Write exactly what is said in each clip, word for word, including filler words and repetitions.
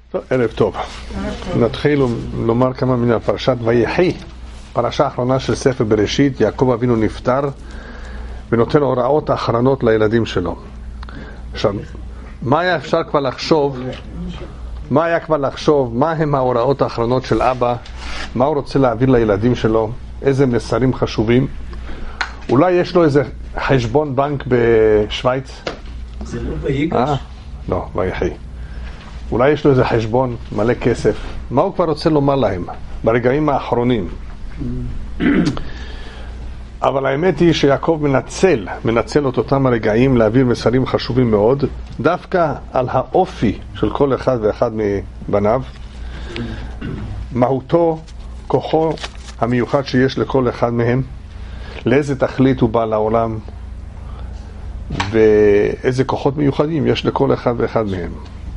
טוב, ערב טוב. נתחיל לומר כמה מן הפרשת ויחי, פרשה האחרונה של ספר בראשית. יעקב אבינו נפטר ונותן הוראות האחרונות לילדים שלו. עכשיו, מה היה אפשר כבר לחשוב, מה היה כבר לחשוב, מה הם ההוראות האחרונות של אבא, מה הוא רוצה להעביר לילדים שלו, איזה מסרים חשובים. אולי יש לו איזה חשבון בנק בשוויץ? זה לא ויגש? לא, ויחי. אולי יש לו איזה חשבון מלא כסף. מה הוא כבר רוצה לומר להם ברגעים האחרונים? אבל האמת היא שיעקב מנצל, מנצל את אותם הרגעים להעביר מסרים חשובים מאוד, דווקא על האופי של כל אחד ואחד מבניו, מהותו, כוחו המיוחד שיש לכל אחד מהם, לאיזה תכלית הוא בא לעולם, ואיזה כוחות מיוחדים יש לכל אחד ואחד מהם.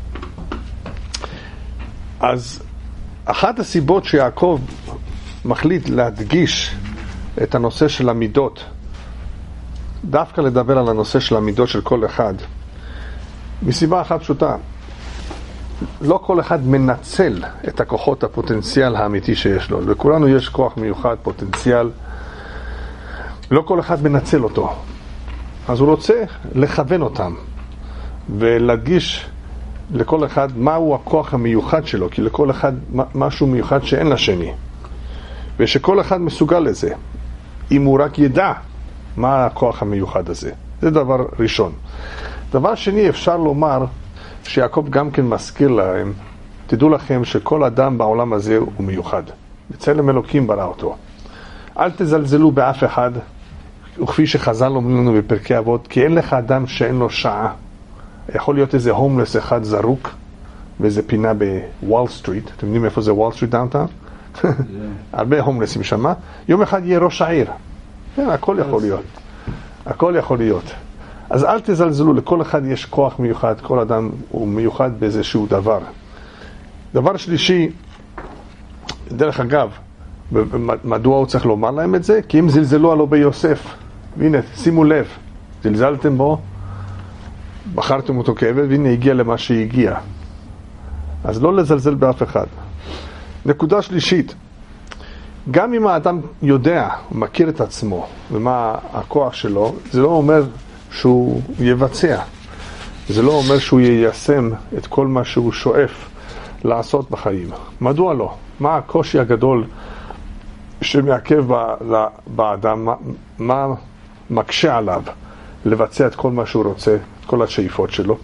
אז אחת הסיבות שיעקב מחליט להדגיש את הנושא של המידות, דווקא לדבר על הנושא של המידות של כל אחד, מסיבה אחת פשוטה: לא כל אחד מנצל את הכוחות, הפוטנציאל האמיתי שיש לו. לכולנו יש כוח מיוחד, פוטנציאל, לא כל אחד מנצל אותו. אז הוא רוצה לכוון אותם ולהדגיש לכל אחד מהו הכוח המיוחד שלו, כי לכל אחד משהו מיוחד שאין לשני, ושכל אחד מסוגל לזה אם הוא רק ידע מה הכוח המיוחד הזה. זה דבר ראשון. דבר שני, אפשר לומר שיעקב גם כן מזכיר להם, תדעו לכם שכל אדם בעולם הזה הוא מיוחד, בצלם אלוקים ברא אותו. אל תזלזלו באף אחד, וכפי שחז"ל אומרים לנו בפרקי אבות, כי אין לך אדם שאין לו שעה. יכול להיות איזה הומלס אחד זרוק באיזה פינה בוול סטריט. אתם יודעים איפה זה וול סטריט דאונטאון? הרבה הומלסים שמה. יום אחד יהיה ראש העיר. כן, הכל יכול להיות. הכל יכול להיות. אז אל תזלזלו, לכל אחד יש כוח מיוחד, כל אדם הוא מיוחד באיזשהו דבר. דבר שלישי, דרך אגב, מדוע הוא צריך לומר להם את זה? כי אם זלזלו עלו ביוסף, והנה, שימו לב, זלזלתם בו, בחרתם אותו כעבד, והנה הגיע למה שהגיע. אז לא לזלזל באף אחד. נקודה שלישית, גם אם האדם יודע, הוא מכיר את עצמו ומה הכוח שלו, זה לא אומר שהוא יבצע. זה לא אומר שהוא יישם את כל מה שהוא שואף לעשות בחיים. מדוע לא? מה הקושי הגדול שמעכב באדם? מה, מה מקשה עליו לבצע את כל מה שהוא רוצה, את כל השאיפות שלו?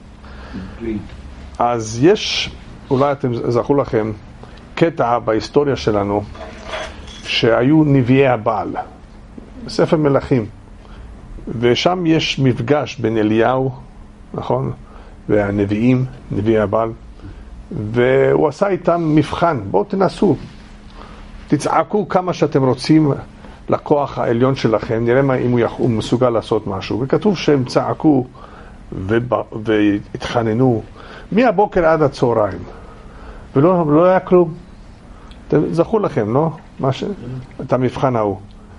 אז יש, אולי אתם זכו לכם, קטע בהיסטוריה שלנו שהיו נביאי הבעל בספר מלכים, ושם יש מפגש בין אליהו, נכון, והנביאים, נביאי הבעל, והוא עשה איתם מבחן. בואו תנסו, תצעקו כמה שאתם רוצים לכוח העליון שלכם, נראה מה, אם הוא, יכול, הוא מסוגל לעשות משהו. וכתוב שהם צעקו והתחננו מהבוקר עד הצהריים, ולא לא היה כלום. זכו לכם, לא? מה ש... את המבחן ההוא.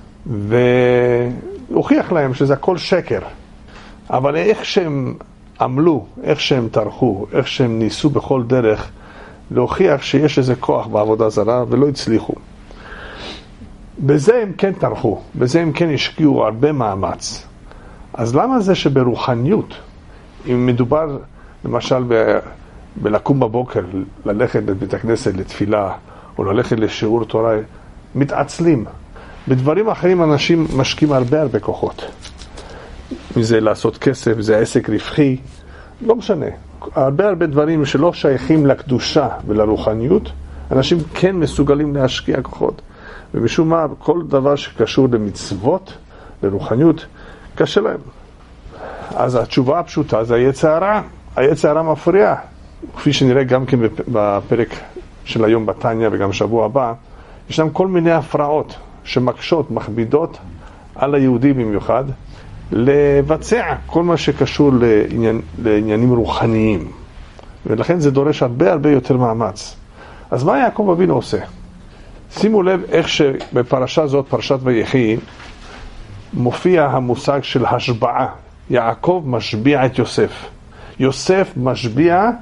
והוכיח להם שזה הכל שקר. אבל איך שהם עמלו, איך שהם טרחו, איך שהם ניסו בכל דרך להוכיח שיש איזה כוח בעבודה זרה, ולא הצליחו. בזה הם כן טרחו, בזה הם כן השקיעו הרבה מאמץ. אז למה זה שברוחניות, אם מדובר למשל ב... בלקום בבוקר, ללכת לבית הכנסת לתפילה, או ללכת לשיעור תורה, מתעצלים. בדברים אחרים אנשים משקיעים הרבה הרבה כוחות. מזה לעשות כסף, זה עסק רווחי, לא משנה. הרבה הרבה דברים שלא שייכים לקדושה ולרוחניות, אנשים כן מסוגלים להשקיע כוחות. ומשום מה, כל דבר שקשור למצוות, לרוחניות, קשה להם. אז התשובה הפשוטה זה היצר הרע. היצר הרע מפריע. כפי שנראה גם כן בפרק של היום בתניא וגם שבוע הבא, ישנם כל מיני הפרעות שמקשות, מכבידות על היהודי במיוחד, לבצע כל מה שקשור לעניין, לעניינים רוחניים. ולכן זה דורש הרבה הרבה יותר מאמץ. אז מה יעקב אבינו עושה? שימו לב איך שבפרשה זאת, פרשת ויחי, מופיע המושג של השבעה. יעקב משביע את יוסף. יוסף משביע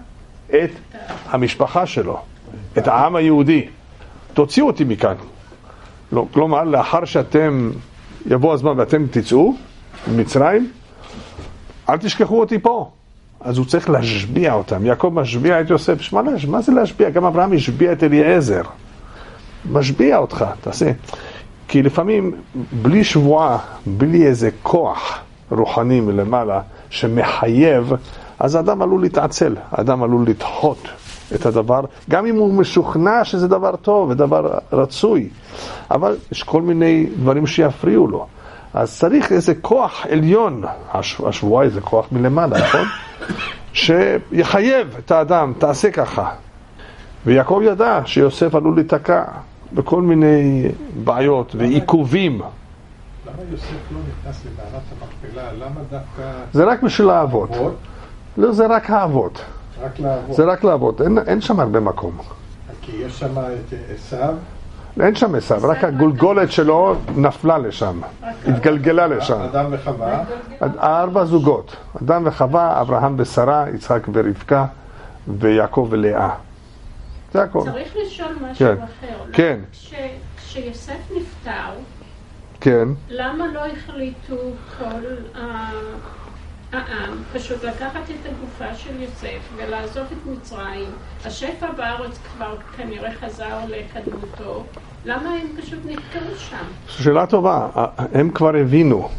את המשפחה שלו, את העם היהודי. תוציאו אותי מכאן. לא, כלומר, לאחר שאתם, יבוא הזמן ואתם תצאו ממצרים, אל תשכחו אותי פה. אז הוא צריך להשביע אותם. יעקב משביע את יוסף. שמה, מה זה להשביע? גם אברהם השביע את אליעזר. משביע אותך, תעשה. כי לפעמים, בלי שבועה, בלי איזה כוח רוחני מלמעלה שמחייב, אז האדם עלול להתעצל, האדם עלול לדחות את הדבר, גם אם הוא משוכנע שזה דבר טוב ודבר רצוי, אבל יש כל מיני דברים שיפריעו לו. אז צריך איזה כוח עליון, השבועה זה כוח מלמעלה, נכון? שיחייב את האדם, תעשה ככה. ויעקב ידע שיוסף עלול להתקע בכל מיני בעיות ועיכובים. למה יוסף לא נכנס למערת המכפלה? למה דווקא... זה רק בשביל האבות. לא, זה רק האבות. רק לאבות. זה רק לאבות, אין, אין שם הרבה מקום. כי יש שם את עשיו? אין שם עשיו, רק הגולגולת שלו נפלה לשם, התגלגלה לשם. אדם וחווה? ארבע זוגות, אדם וחווה, אברהם ושרה, יצחק ורבקה, ויעקב ולאה. זה הכל. צריך לשאול משהו כן. אחר. כן. כש, כשיוסף נפטר, כן. למה לא החליטו כל ה... העם פשוט לקחת את הגופה של יוסף ולעזוב את מצרים? השפע בארץ כבר כנראה חזר לקדמותו. למה הם פשוט נתקעו שם? שאלה טובה. הם כבר הבינו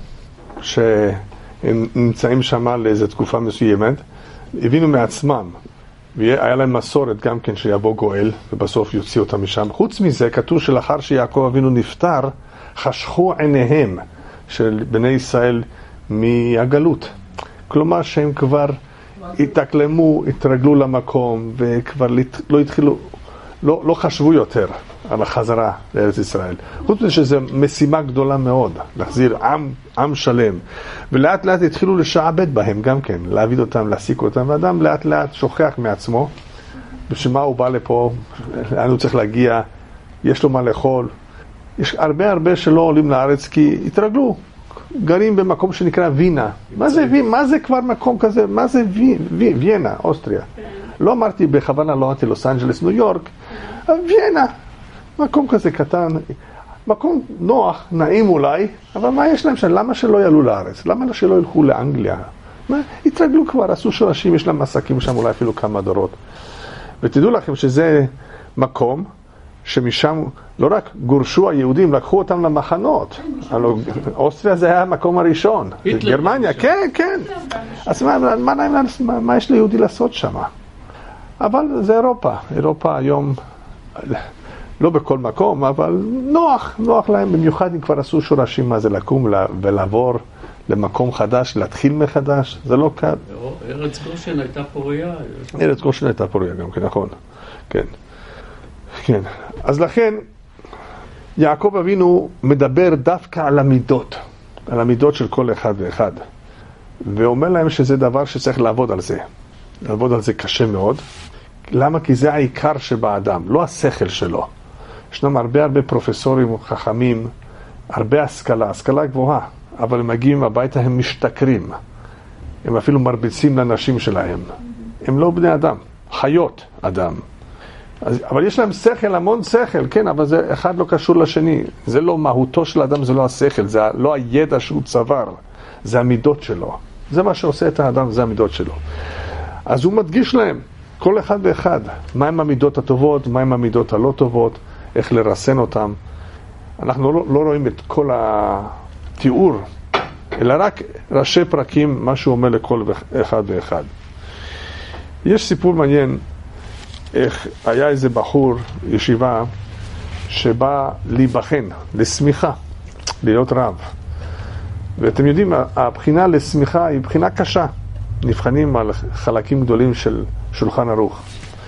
שהם נמצאים שם לאיזו תקופה מסוימת, הבינו מעצמם, והיה להם מסורת גם כן שיבוא גואל ובסוף יוציא אותם משם. חוץ מזה כתוב שלאחר שיעקב אבינו נפטר, חשכו עיניהם של בני ישראל מהגלות. כלומר שהם כבר התאקלמו, התרגלו למקום וכבר לא התחילו, לא, לא חשבו יותר על החזרה לארץ ישראל. חוץ מזה שזו משימה גדולה מאוד, להחזיר עם, עם שלם. ולאט לאט התחילו לשעבד בהם גם כן, להעביד אותם, להסיק אותם, ואדם לאט לאט שוכח מעצמו, בשביל הוא בא לפה, לאן הוא צריך להגיע, יש לו מה לאכול. יש הרבה הרבה שלא עולים לארץ כי התרגלו. גרים במקום שנקרא וינה. מה זה וינה? מה זה כבר מקום כזה? מה זה ויינה, אוסטריה? לא אמרתי בכוונה, לא אמרתי לוס אנג'לס, ניו יורק. ויינה. מקום כזה קטן. מקום נוח, נעים אולי, אבל מה יש להם שם? למה שלא יעלו לארץ? למה שלא ילכו לאנגליה? מה? התרגלו כבר, עשו שורשים, יש להם עסקים שם אולי אפילו כמה דורות. ותדעו לכם שזה מקום שמשם לא רק גורשו היהודים, לקחו אותם למחנות. אוסטריה זה היה המקום הראשון. גרמניה, כן, כן. אז מה יש ליהודי לעשות שם? אבל זה אירופה. אירופה היום, לא בכל מקום, אבל נוח, נוח להם. במיוחד אם כבר עשו שורשים מה זה לקום ולעבור למקום חדש, להתחיל מחדש. זה לא קל. ארץ גושן הייתה פוריה. ארץ גושן הייתה פוריה גם כן, נכון. כן. כן. אז לכן, יעקב אבינו מדבר דווקא על המידות, על המידות של כל אחד ואחד. ואומר להם שזה דבר שצריך לעבוד על זה. לעבוד על זה קשה מאוד. למה? כי זה העיקר שבאדם, לא השכל שלו. ישנם הרבה הרבה פרופסורים חכמים, הרבה השכלה, השכלה גבוהה, אבל הם מגיעים הביתה, הם משתכרים. הם אפילו מרביצים לנשים שלהם. הם לא בני אדם, חיות אדם. אז, אבל יש להם שכל, המון שכל, כן, אבל זה אחד לא קשור לשני. זה לא מהותו של האדם, זה לא השכל, זה לא הידע שהוא צבר, זה המידות שלו. זה מה שעושה את האדם, זה המידות שלו. אז הוא מדגיש להם, כל אחד ואחד, מהם המידות הטובות, מהם המידות הלא טובות, איך לרסן אותם. אנחנו לא, לא רואים את כל התיאור, אלא רק ראשי פרקים, מה שהוא אומר לכל אחד ואחד. יש סיפור מעניין, איך היה איזה בחור ישיבה שבא להיבחן, לשמיכה, להיות רב. ואתם יודעים, הבחינה לשמיכה היא בחינה קשה. נבחנים על חלקים גדולים של שולחן ערוך.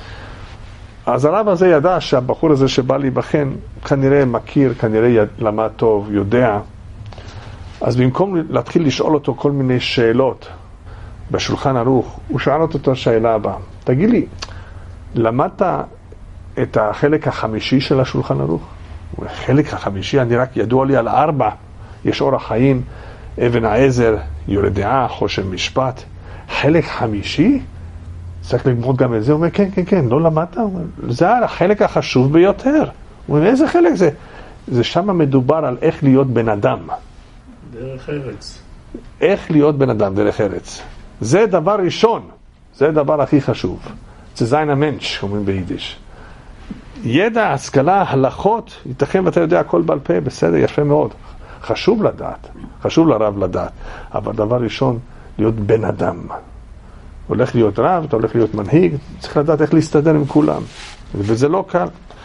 אז הרב הזה ידע שהבחור הזה שבא להיבחן כנראה מכיר, כנראה למד טוב, יודע. אז במקום להתחיל לשאול אותו כל מיני שאלות בשולחן ערוך, הוא שאל אותו את השאלה הבאה. תגיד לי, למדת את החלק החמישי של השולחן ערוך? החלק החמישי, אני רק ידוע לי על ארבע. יש אורח חיים, אבן העזר, יורה דעה, חושן משפט. חלק חמישי? צריך ללמוד גם את זה. הוא אומר, כן, כן, כן, לא למדת? זה החלק החשוב ביותר. הוא אומר, איזה חלק זה? זה שם מדובר על איך להיות בן אדם. דרך ארץ. איך להיות בן אדם דרך ארץ. זה דבר ראשון. זה הדבר הכי חשוב. זה זין המנש, אומרים ביידיש. ידע, השכלה, הלכות, ייתכן ואתה יודע הכל בעל פה, בסדר, יפה מאוד. חשוב לדעת, חשוב לרב לדעת. אבל דבר ראשון, להיות בן אדם. הולך להיות רב, אתה הולך להיות מנהיג, צריך לדעת איך להסתדר עם כולם. וזה לא קל.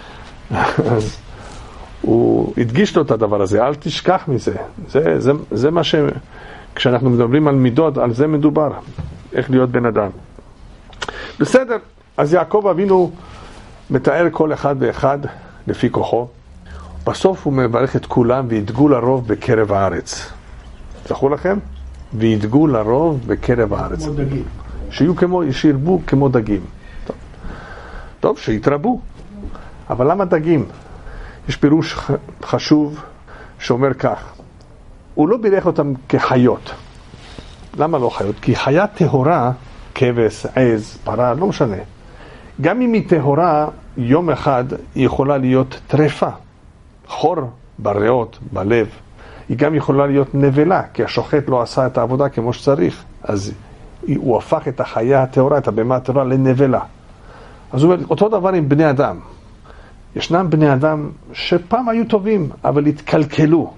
אז הוא הדגיש לו את הדבר הזה, אל תשכח מזה. זה, זה, זה מה ש... כשאנחנו מדברים על מידות, על זה מדובר. איך להיות בן אדם. בסדר, אז יעקב אבינו מתאר כל אחד ואחד לפי כוחו. בסוף הוא מברך את כולם וידגו לרוב בקרב הארץ. זכו לכם? וידגו לרוב בקרב הארץ. כמו דגים. שיהיו כמו, שירבו כמו דגים. טוב, טוב שיתרבו. אבל למה דגים? יש פירוש חשוב שאומר כך. הוא לא בירך אותם כחיות. למה לא חיות? כי חיה טהורה, כבש, עז, פרה, לא משנה. גם אם היא טהורה, יום אחד היא יכולה להיות טרפה. חור בריאות, בלב. היא גם יכולה להיות נבלה, כי השוחט לא עשה את העבודה כמו שצריך. אז הוא הפך את החיה הטהורה, את הבמה הטהורה, לנבלה. אז הוא אומר, אותו דבר עם בני אדם. ישנם בני אדם שפעם היו טובים, אבל התקלקלו.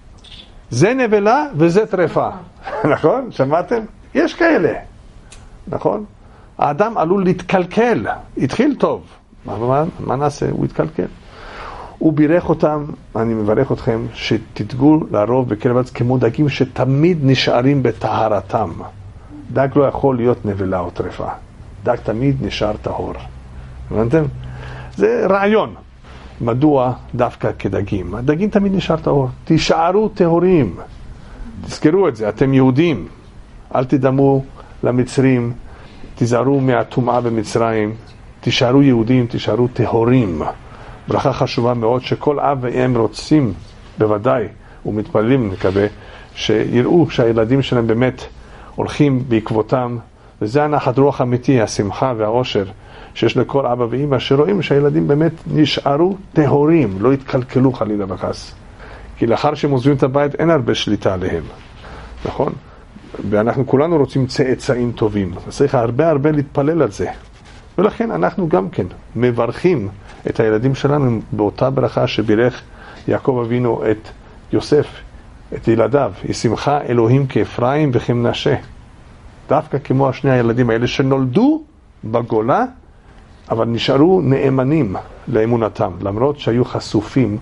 זה נבלה וזה טרפה. נכון? שמעתם? יש כאלה. נכון? האדם עלול להתקלקל. התחיל טוב. מה, מה נעשה? הוא התקלקל. הוא בירך אותם, אני מברך אתכם, שתדגו לרוב בקרב הארץ כמו דגים שתמיד נשארים בטהרתם. דג לא יכול להיות נבלה או טרפה. דג תמיד נשאר טהור. הבנתם? זה רעיון. מדוע דווקא כדגים? הדגים תמיד נשאר טהור. תישארו טהורים. תזכרו את זה, אתם יהודים. אל תדמו למצרים, תיזהרו מהטומאה במצרים. תישארו יהודים, תישארו טהורים. ברכה חשובה מאוד שכל אב ואם רוצים, בוודאי, ומתפללים נקווה, שיראו שהילדים שלהם באמת הולכים בעקבותם, וזה הנחת רוח אמיתי, השמחה והאושר שיש לכל אבא ואמא, שרואים שהילדים באמת נשארו טהורים, לא התקלקלו חלילה וחס. כי לאחר שהם עוזבים את הבית אין הרבה שליטה עליהם, נכון? ואנחנו כולנו רוצים צאצאים טובים, אז צריך הרבה הרבה להתפלל על זה. ולכן אנחנו גם כן מברכים את הילדים שלנו באותה ברכה שבירך יעקב אבינו את יוסף, את ילדיו, ישמחה אלוהים כאפרים וכמנשה. דווקא כמו השני הילדים האלה שנולדו בגולה, אבל נשארו נאמנים לאמונתם, למרות שהיו חשופים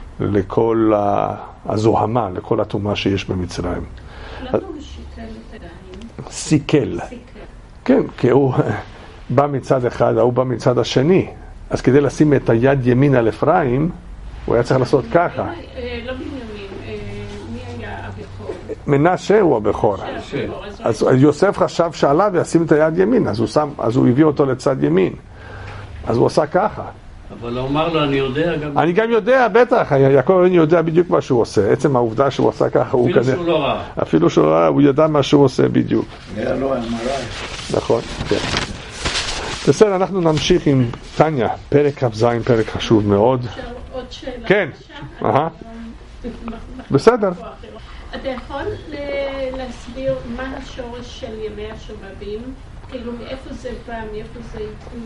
לכל הזוהמה, לכל הטומאה שיש במצרים. למה הוא שיקל את הידיים? סיכל. כן, כי הוא בא מצד אחד, הוא בא מצד השני. אז כדי לשים את היד ימין על אפרים, הוא היה צריך לעשות ככה. לא בנימין, מי היה הבכור? מנשה הוא הבכור. אז יוסף חשב שעליו ישים את היד ימין, אז הוא, שם, אז הוא הביא אותו לצד ימין. אז הוא עשה ככה. אבל הוא אמר לו, אני יודע גם... אני גם יודע, בטח, יעקב אבינו יודע בדיוק מה שהוא עושה. עצם העובדה שהוא עשה ככה, הוא אפילו כזה... שהוא לא ראה. אפילו שהוא לא ראה, הוא ידע מה שהוא עושה בדיוק. היה לו אמרה. נכון, כן. בסדר, אנחנו נמשיך עם תניה, פרק כ"ז, פרק חשוב מאוד. עוד שאלה. כן, אהה. בסדר. אתה יכול להסביר מה השורש של ימי השובבים? כאילו, מאיפה זה בא, מאיפה זה...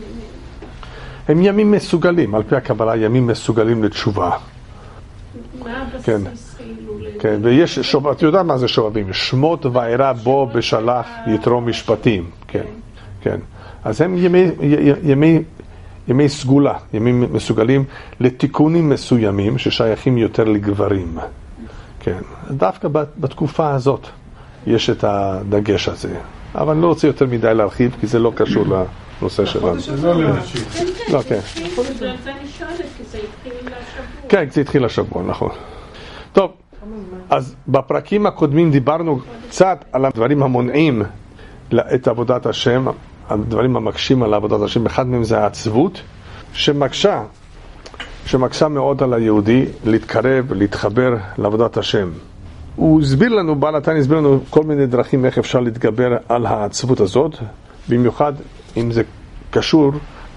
הם ימים מסוגלים, על פי הקבלה, ימים מסוגלים לתשובה. מה הבסיס כאילו? כן, ויש שובב, אתה יודע מה זה שובבים? שמות ואירע בו בשלח יתרו משפטים. כן, כן. אז הם ימי, ימי, ימי סגולה, ימים מסוגלים לתיקונים מסוימים ששייכים יותר לגברים. כן, דווקא בתקופה הזאת יש את הדגש הזה. אבל אני לא רוצה יותר מדי להרחיב, כי זה לא קשור לנושא שלנו. לא, כן. כן, זה התחיל השבוע, נכון. טוב, אז בפרקים הקודמים דיברנו קצת על הדברים המונעים את עבודת השם, הדברים המקשים על עבודת השם. אחד מהם זה העצבות, שמקשה, שמקשה מאוד על היהודי להתקרב, להתחבר לעבודת השם. הוא הסביר לנו, בעל התניא הסביר לנו כל מיני דרכים איך אפשר להתגבר על העצבות הזאת, במיוחד אם זה קשור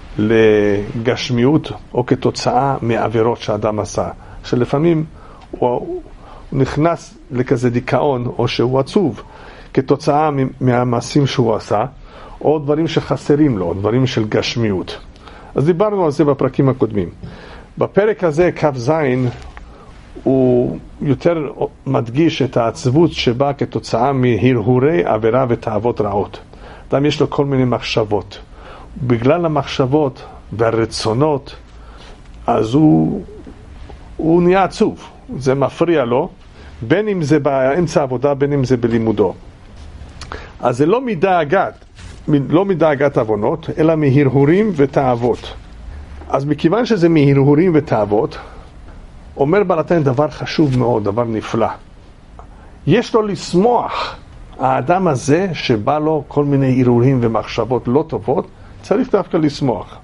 לגשמיות או כתוצאה מעבירות שהאדם עשה, שלפעמים הוא נכנס לכזה דיכאון או שהוא עצוב כתוצאה מהמעשים שהוא עשה, או דברים שחסרים לו, דברים של גשמיות. אז דיברנו על זה בפרקים הקודמים. בפרק הזה, כף זין, הוא יותר מדגיש את העצבות שבאה כתוצאה מהרהורי עבירה ותאוות רעות. אדם יש לו כל מיני מחשבות. בגלל המחשבות והרצונות, אז הוא, הוא נהיה עצוב. זה מפריע לו, בין אם זה באמצע העבודה, בין אם זה בלימודו. אז זה לא מדאגת, לא מדאגת עוונות, אלא מהרהורים ותאוות. אז מכיוון שזה מהרהורים ותאוות, אומר בעל התניא דבר חשוב מאוד, דבר נפלא. יש לו לשמוח. האדם הזה שבא לו כל מיני הרהורים ומחשבות לא טובות, צריך דווקא לשמוח.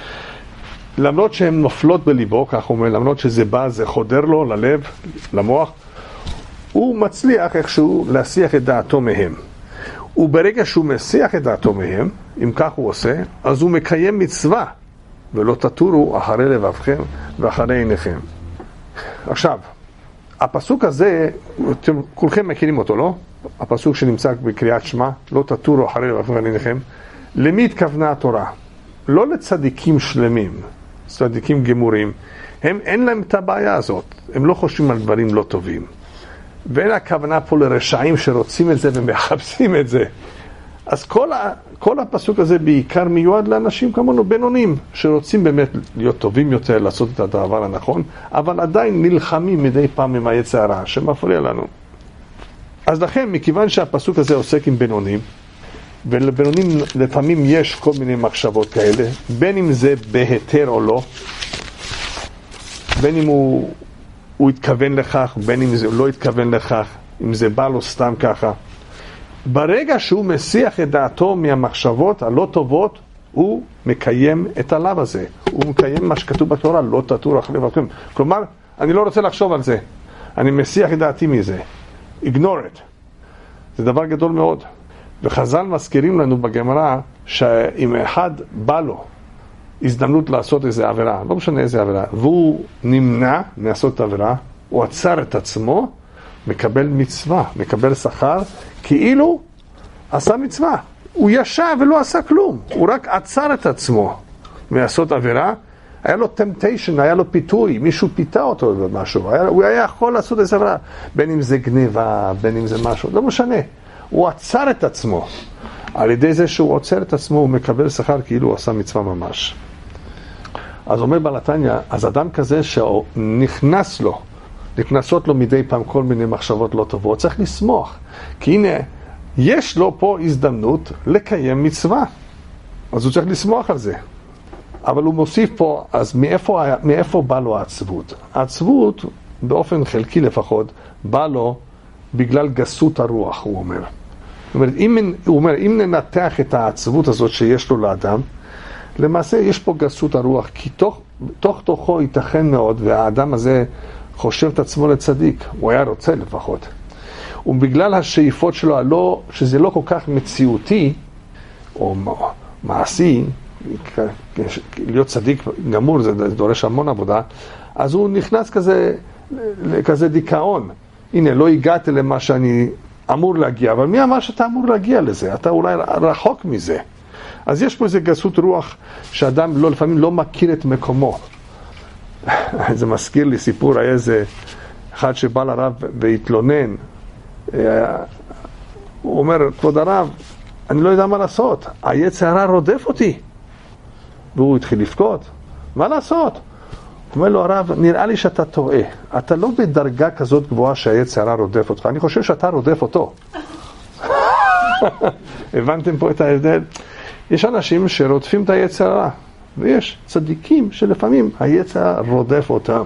למרות שהן נופלות בליבו, כך אומר, למרות שזה בא, זה חודר לו ללב, למוח, הוא מצליח איכשהו להסיח את דעתו מהם. וברגע שהוא מסיח את דעתו מהם, אם כך הוא עושה, אז הוא מקיים מצווה, ולא תטורו אחרי לבבכם ואחרי עיניכם. עכשיו, הפסוק הזה, אתם כולכם מכירים אותו, לא? הפסוק שנמצא בקריאת שמע, לא תטורו אחרי לבבכם ואחרי עיניכם. למי התכוונה התורה? לא לצדיקים שלמים, צדיקים גמורים. הם, אין להם את הבעיה הזאת. הם לא חושבים על דברים לא טובים. ואין הכוונה פה לרשעים שרוצים את זה ומחפשים את זה. אז כל, ה, כל הפסוק הזה בעיקר מיועד לאנשים כמונו בינונים, שרוצים באמת להיות טובים יותר, לעשות את הדבר הנכון, אבל עדיין נלחמים מדי פעם עם היצר הרע שמפריע לנו. אז לכן, מכיוון שהפסוק הזה עוסק עם בינונים, ולבינונים לפעמים יש כל מיני מחשבות כאלה, בין אם זה בהיתר או לא, בין אם הוא, הוא התכוון לכך, בין אם זה לא התכוון לכך, אם זה בא לו סתם ככה. ברגע שהוא מסיח את דעתו מהמחשבות הלא טובות, הוא מקיים את הלאו הזה. הוא מקיים מה שכתוב בתורה, לא תטורו אחרי לבבכם. כלומר, אני לא רוצה לחשוב על זה. אני מסיח את דעתי מזה. ignore it. זה דבר גדול מאוד. וחז"ל מזכירים לנו בגמרא שאם אחד בא לו הזדמנות לעשות איזו עבירה, לא משנה איזו עבירה, והוא נמנע לעשות את העבירה, הוא עצר את עצמו, מקבל מצווה, מקבל שכר, כאילו עשה מצווה. הוא ישב ולא עשה כלום, הוא רק עצר את עצמו מעשות עבירה. היה לו טמפטיישן, היה לו פיתוי, מישהו פיתה אותו במשהו, היה, הוא היה יכול לעשות איזו עבירה, בין אם זה גניבה, בין אם זה משהו, לא משנה. הוא עצר את עצמו. על ידי זה שהוא עוצר את עצמו, הוא מקבל שכר כאילו הוא עשה מצווה ממש. אז אומר בעל התניא, אז אדם כזה שנכנס לו, נכנסות לו מדי פעם כל מיני מחשבות לא טובות, צריך לשמוח. כי הנה, יש לו פה הזדמנות לקיים מצווה. אז הוא צריך לשמוח על זה. אבל הוא מוסיף פה, אז מאיפה, מאיפה בא לו העצבות? העצבות, באופן חלקי לפחות, בא לו בגלל גסות הרוח, הוא אומר. הוא אומר, אם, הוא אומר, אם ננתח את העצבות הזאת שיש לו לאדם, למעשה יש פה גסות הרוח, כי תוך, תוך תוכו ייתכן מאוד, והאדם הזה חושב את עצמו לצדיק, הוא היה רוצה לפחות. ובגלל השאיפות שלו, הלא, שזה לא כל כך מציאותי, או מעשי, להיות צדיק גמור, זה דורש המון עבודה, אז הוא נכנס כזה, כזה דיכאון. הנה, לא הגעת למה שאני אמור להגיע, אבל מי אמר שאתה אמור להגיע לזה? אתה אולי רחוק מזה. אז יש פה איזו גסות רוח שאדם לא, לפעמים לא מכיר את מקומו. זה מזכיר לי סיפור, היה איזה אחד שבא לרב והתלונן. הוא אומר, כבוד הרב, אני לא יודע מה לעשות, היצר הרע רודף אותי. והוא התחיל לבכות. מה לעשות? הוא אומר לו, הרב, נראה לי שאתה טועה. אתה לא בדרגה כזאת גבוהה שהיצר הרע רודף אותך. אני חושב שאתה רודף אותו. הבנתם פה את ההבדל? יש אנשים שרודפים את היצר הרע, ויש צדיקים שלפעמים היצר רודף אותם.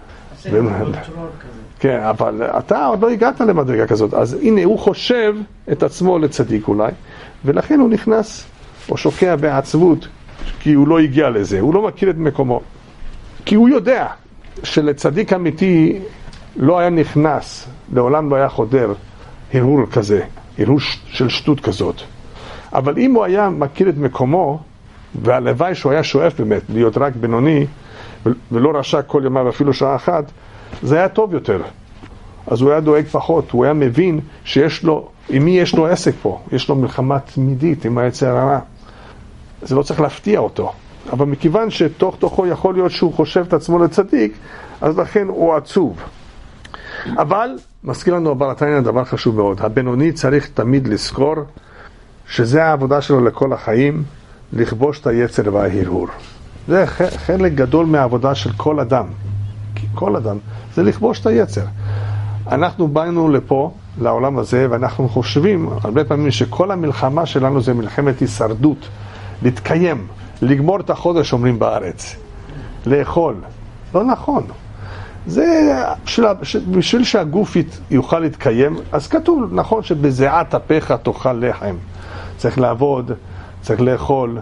כן, אבל אתה עוד לא הגעת למדרגה כזאת. אז הנה, הוא חושב את עצמו לצדיק אולי, ולכן הוא נכנס או שוקע בעצבות, כי הוא לא הגיע לזה, הוא לא מכיר את מקומו. כי הוא יודע שלצדיק אמיתי לא היה נכנס, לעולם לא היה חודר הרהור כזה, הרהור של שטות כזאת. אבל אם הוא היה מכיר את מקומו, והלוואי שהוא היה שואף באמת להיות רק בינוני, ולא רשע כל ימיו אפילו שעה אחת, זה היה טוב יותר. אז הוא היה דואג פחות, הוא היה מבין שיש לו, עם מי יש לו עסק פה, יש לו מלחמה תמידית עם היצר הרע. זה לא צריך להפתיע אותו. אבל מכיוון שתוך תוכו יכול להיות שהוא חושב את עצמו לצדיק, אז לכן הוא עצוב. אבל, מזכיר לנו הבעל התניא דבר חשוב מאוד, הבינוני צריך תמיד לזכור שזה העבודה שלו לכל החיים, לכבוש את היצר וההרהור. זה חלק גדול מהעבודה של כל אדם. כל אדם, זה לכבוש את היצר. אנחנו באנו לפה, לעולם הזה, ואנחנו חושבים הרבה פעמים שכל המלחמה שלנו זה מלחמת הישרדות, להתקיים, לגמור את החודש, אומרים בארץ, לאכול. לא נכון. זה בשביל, בשביל שהגוף יוכל להתקיים, אז כתוב, נכון שבזיעת אפיך תאכל לחם. צריך לעבוד, צריך לאכול,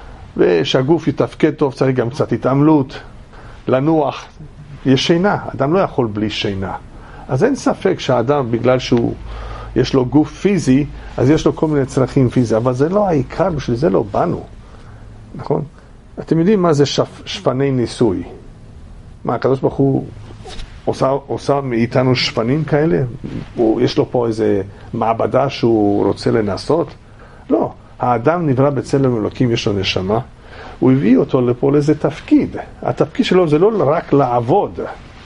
ושהגוף יתפקד טוב, צריך גם קצת התעמלות, לנוח. יש שינה, אדם לא יכול בלי שינה. אז אין ספק שהאדם, בגלל שהוא, יש לו גוף פיזי, אז יש לו כל מיני צרכים פיזיים, אבל זה לא העיקר, בשביל זה לא באנו. נכון? אתם יודעים מה זה שפ, שפני ניסוי? מה, הקדוש ברוך הוא עושה, עושה מאיתנו שפנים כאלה? הוא, יש לו פה איזה מעבדה שהוא רוצה לנסות? לא. האדם נברא בצלם אלוקים, יש לו נשמה. הוא הביא אותו לפה לאיזה תפקיד. התפקיד שלו זה לא רק לעבוד.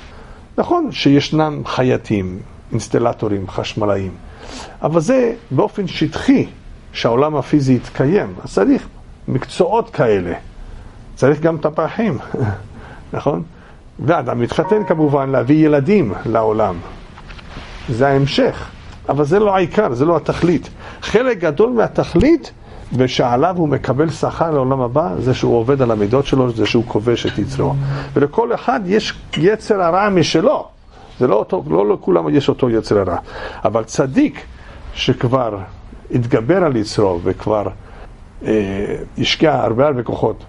נכון שישנם חייטים, אינסטלטורים, חשמלאים. אבל זה באופן שטחי שהעולם הפיזי יתקיים. אז צריך מקצועות כאלה. צריך גם טפחים. נכון? ואדם מתחתן כמובן להביא ילדים לעולם. זה ההמשך. אבל זה לא העיקר, זה לא התכלית. חלק גדול מהתכלית, ושעליו הוא מקבל שכר לעולם הבא, זה שהוא עובד על המידות שלו, זה שהוא כובש את יצרו. ולכל אחד יש יצר הרע משלו. זה לא אותו, לא לכולם יש אותו יצר הרע. אבל צדיק שכבר התגבר על יצרו וכבר אה, השקיע הרבה הרבה כוחות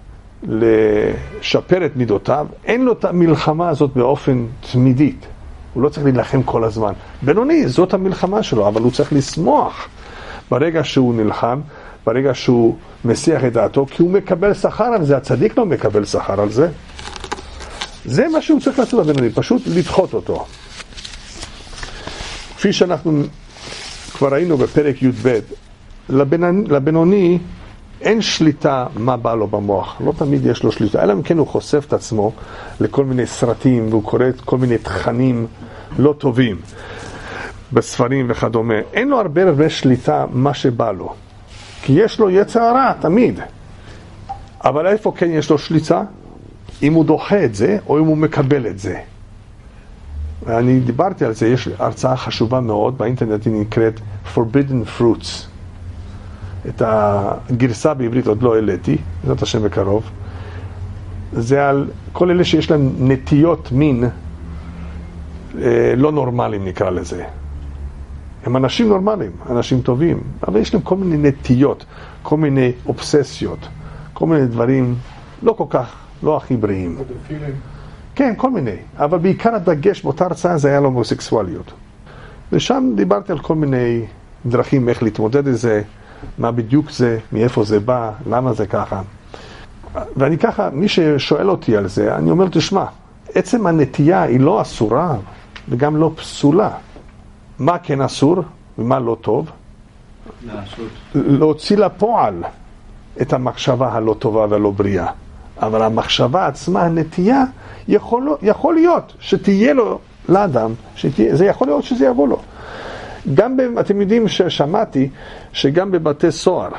לשפר את מידותיו, אין לו את המלחמה הזאת באופן תמידית. הוא לא צריך להילחם כל הזמן. בינוני, זאת המלחמה שלו, אבל הוא צריך לשמוח ברגע שהוא נלחם, ברגע שהוא מסיח את דעתו, כי הוא מקבל שכר על זה, הצדיק לא מקבל שכר על זה. זה מה שהוא צריך לעשות לבינוני, פשוט לדחות אותו. כפי שאנחנו כבר ראינו בפרק י' ב', לבינוני אין שליטה מה בא לו במוח, לא תמיד יש לו שליטה, אלא אם כן הוא חושף את עצמו לכל מיני סרטים, והוא קורא כל מיני תכנים לא טובים בספרים וכדומה. אין לו הרבה הרבה שליטה מה שבא לו, כי יש לו יצר הרע תמיד. אבל איפה כן יש לו שליטה? אם הוא דוחה את זה, או אם הוא מקבל את זה. אני דיברתי על זה, יש הרצאה חשובה מאוד, באינטרנט היא נקראת Forbidden Fruits. את הגרסה בעברית עוד לא העליתי, זאת השם בקרוב. זה על כל אלה שיש להם נטיות מין אה, לא נורמליים נקרא לזה. הם אנשים נורמליים, אנשים טובים, אבל יש להם כל מיני נטיות, כל מיני אובססיות, כל מיני דברים לא כל כך, לא הכי בריאים. כן, כל מיני, אבל בעיקר הדגש באותה הרצאה זה היה להומוסקסואליות. ושם דיברתי על כל מיני דרכים איך להתמודד עם זה, מה בדיוק זה, מאיפה זה בא, למה זה ככה. ואני ככה, מי ששואל אותי על זה, אני אומר, תשמע, עצם הנטייה היא לא אסורה וגם לא פסולה. מה כן אסור ומה לא טוב? להוציא לפועל את המחשבה הלא טובה והלא בריאה. אבל המחשבה עצמה, הנטייה, יכול, יכול להיות שתהיה לו לאדם, שתהיה, זה יכול להיות שזה יבוא לו. גם, אתם יודעים ששמעתי שגם בבתי סוהר,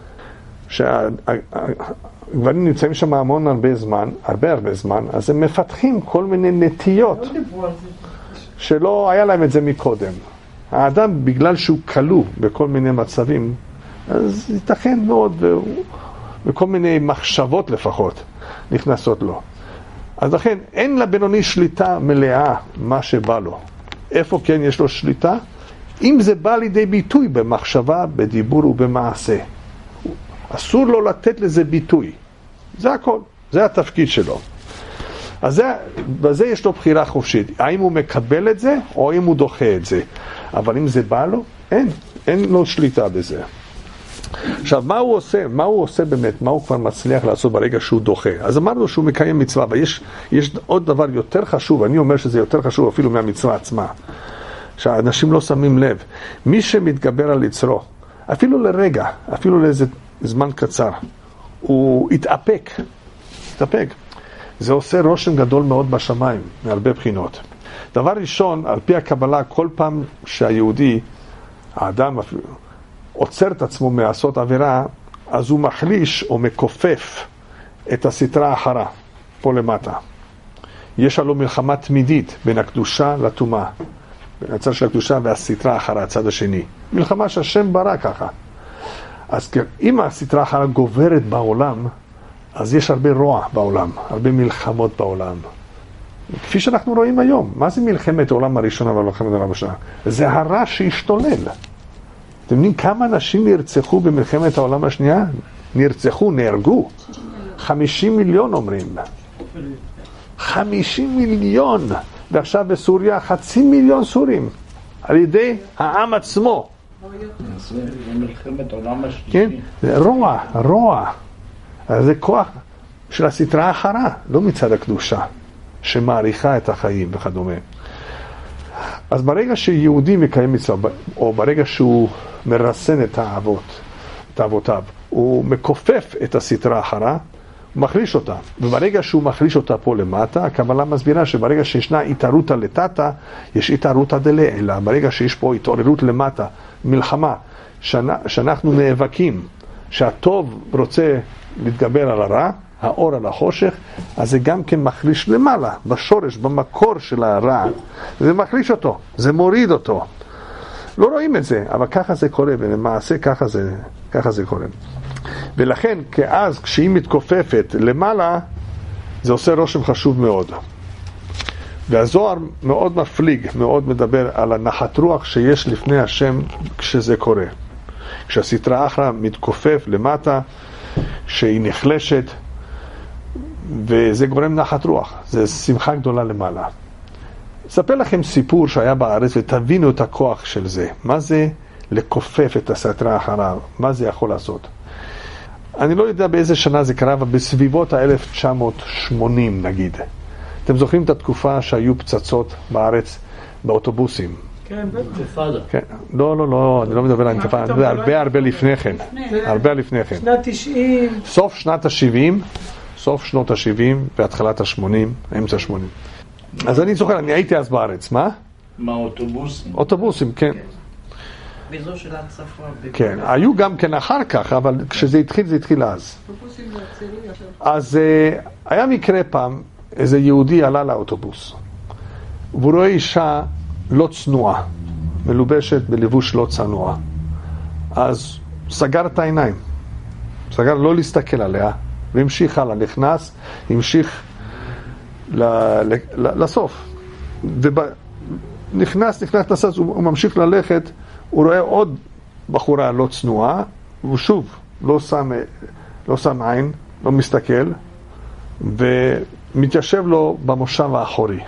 שהגברים נמצאים שם המון הרבה זמן, הרבה הרבה זמן, אז הם מפתחים כל מיני נטיות שלא היה להם את זה מקודם. האדם, בגלל שהוא כלוא בכל מיני מצבים, אז ייתכן מאוד, וכל מיני מחשבות לפחות נכנסות לו. אז לכן, אין לבינוני שליטה מלאה מה שבא לו. איפה כן יש לו שליטה? אם זה בא לידי ביטוי במחשבה, בדיבור ובמעשה. אסור לו לתת לזה ביטוי. זה הכל. זה התפקיד שלו. אז זה, בזה יש לו בחירה חופשית. האם הוא מקבל את זה, או אם הוא דוחה את זה. אבל אם זה בא לו, אין. אין לו שליטה בזה. עכשיו, מה הוא עושה? מה הוא עושה באמת? מה הוא כבר מצליח לעשות ברגע שהוא דוחה? אז אמרנו שהוא מקיים מצווה, אבל יש, יש עוד דבר יותר חשוב, אני אומר שזה יותר חשוב אפילו מהמצווה עצמה, שהאנשים לא שמים לב. מי שמתגבר על יצרו, אפילו לרגע, אפילו לאיזה זמן קצר, הוא יתאפק, יתאפק. זה עושה רושם גדול מאוד בשמיים, מהרבה בחינות. דבר ראשון, על פי הקבלה, כל פעם שהיהודי, האדם אפילו, עוצר את עצמו מעשות עבירה, אז הוא מחליש או מקופף את הסתרה האחרה, פה למטה. יש עלו מלחמה תמידית בין הקדושה לטומאה, בין הצד של הקדושה והסתרה האחרה, הצד השני. מלחמה שהשם ברא ככה. אז אם הסתרה האחרה גוברת בעולם, אז יש הרבה רוע בעולם, הרבה מלחמות בעולם. כפי שאנחנו רואים היום, מה זה מלחמת העולם הראשונה ומלחמת העולם השנייה? זה הרע שהשתולל. אתם יודעים כמה אנשים נרצחו במלחמת העולם השנייה? נרצחו, נהרגו. חמישים מיליון אומרים. חמישים מיליון. ועכשיו בסוריה חצי מיליון סורים. על ידי העם עצמו. זה מלחמת העולם השלישי. כן? זה רוע, רוע. זה כוח של הסתרה האחרה, לא מצד הקדושה, שמעריכה את החיים וכדומה. אז ברגע שיהודי מקיים מצווה, או ברגע שהוא מרסן את האבות, את אבותיו, הוא מכופף את הסתרה האחרה, הוא מחליש אותה. וברגע שהוא מחליש אותה פה למטה, הקבלה מסבירה שברגע שישנה התערותא לטאטא, יש התערותא דלעילא. ברגע שיש פה התעוררות למטה, מלחמה, שאנחנו נאבקים, שהטוב רוצה להתגבר על הרע, האור על החושך, אז זה גם כן מחליש למעלה, בשורש, במקור של הרע, זה מחליש אותו, זה מוריד אותו. לא רואים את זה, אבל ככה זה קורה, ולמעשה ככה זה, ככה זה קורה. ולכן, כאז, כשהיא מתכופפת למעלה, זה עושה רושם חשוב מאוד. והזוהר מאוד מפליג, מאוד מדבר על הנחת רוח שיש לפני השם כשזה קורה. כשהסתרה האחרה מתכופף למטה, שהיא נחלשת, וזה גורם נחת רוח, זה שמחה גדולה למעלה. אספר לכם סיפור שהיה בארץ ותבינו את הכוח של זה. מה זה לכופף את הסתרה האחרה? מה זה יכול לעשות? אני לא יודע באיזה שנה זה קרה, אבל בסביבות ה-אלף תשע מאות שמונים נגיד. אתם זוכרים את התקופה שהיו פצצות בארץ באוטובוסים? כן, בטח. כן. לא, לא, לא, אני לא מדבר על אינתיפאדה, זה הרבה הרבה לפני כן. הרבה לפני כן. שנת תשעים. סוף שנת ה-שבעים, סוף שנות ה-שבעים והתחלת ה-שמונים, אמצע ה-שמונים. אז אני זוכר, אני הייתי אז בארץ, מה? מה, אוטובוסים? אוטובוסים, כן. באזור של הצפה. כן, היו גם כן אחר כך, אבל כשזה התחיל, זה התחיל אז. אוטובוסים בהרצליה. אז היה מקרה פעם, איזה יהודי עלה לאוטובוס, והוא רואה אישה לא צנועה, מלובשת בלבוש לא צנוע. אז סגר את העיניים, סגר לא להסתכל עליה, והמשיך הלאה, נכנס, המשיך ל, ל, ל, לסוף. ונכנס, נכנס, נכנס, הוא, הוא ממשיך ללכת, הוא רואה עוד בחורה לא צנועה, והוא שוב לא שם, לא שם עין, לא מסתכל, ומתיישב לו במושב האחורי.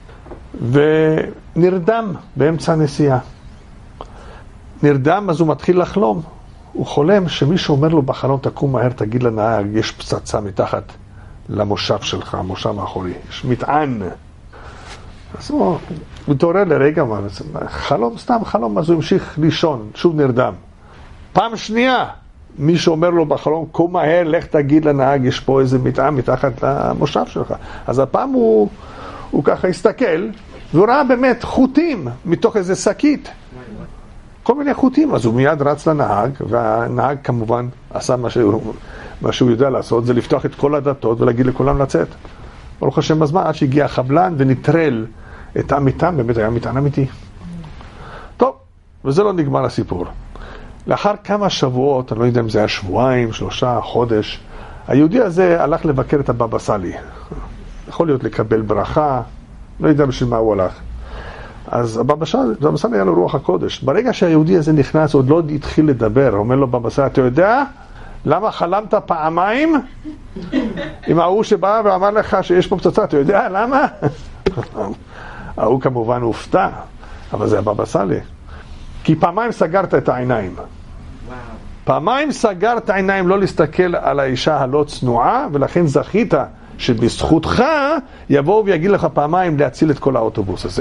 ונרדם באמצע הנסיעה. נרדם, אז הוא מתחיל לחלום. הוא חולם שמישהו אומר לו בחלום, תקום מהר, תגיד לנהג, יש פצצה מתחת למושב שלך, המושב האחורי. יש מטען. אז הוא מתעורר לרגע, חלום, סתם חלום, אז הוא המשיך לישון, שוב נרדם. פעם שנייה, מישהו אומר לו בחלום, קום מהר, לך תגיד לנהג, יש פה איזה מטען מתחת למושב שלך. אז הפעם הוא, הוא ככה הסתכל, והוא ראה באמת חוטים מתוך איזה שקית. כל מיני חוטים, אז הוא מיד רץ לנהג, והנהג כמובן עשה מה שהוא, מה שהוא יודע לעשות, זה לפתוח את כל הדלתות ולהגיד לכולם לצאת. ברוך השם בזמן, עד שהגיע החבלן ונטרל את המטען, באמת היה מטען אמיתי. טוב, וזה לא נגמר הסיפור. לאחר כמה שבועות, אני לא יודע אם זה היה שבועיים, שלושה, חודש, היהודי הזה הלך לבקר את הבבא סאלי. יכול להיות לקבל ברכה, לא יודע בשביל מה הוא הלך. אז הבבא סאלי היה לו רוח הקודש. ברגע שהיהודי הזה נכנס, עוד לא התחיל לדבר, אומר לו בבא סאלי, אתה יודע למה חלמת פעמיים עם ההוא שבא ואמר לך שיש פה פצצה? אתה יודע למה? ההוא כמובן הופתע, אבל זה הבבא סאלי. כי פעמיים סגרת את העיניים. פעמיים סגרת העיניים לא להסתכל על האישה הלא צנועה, ולכן זכית שבזכותך יבואו ויגיד לך פעמיים להציל את כל האוטובוס הזה.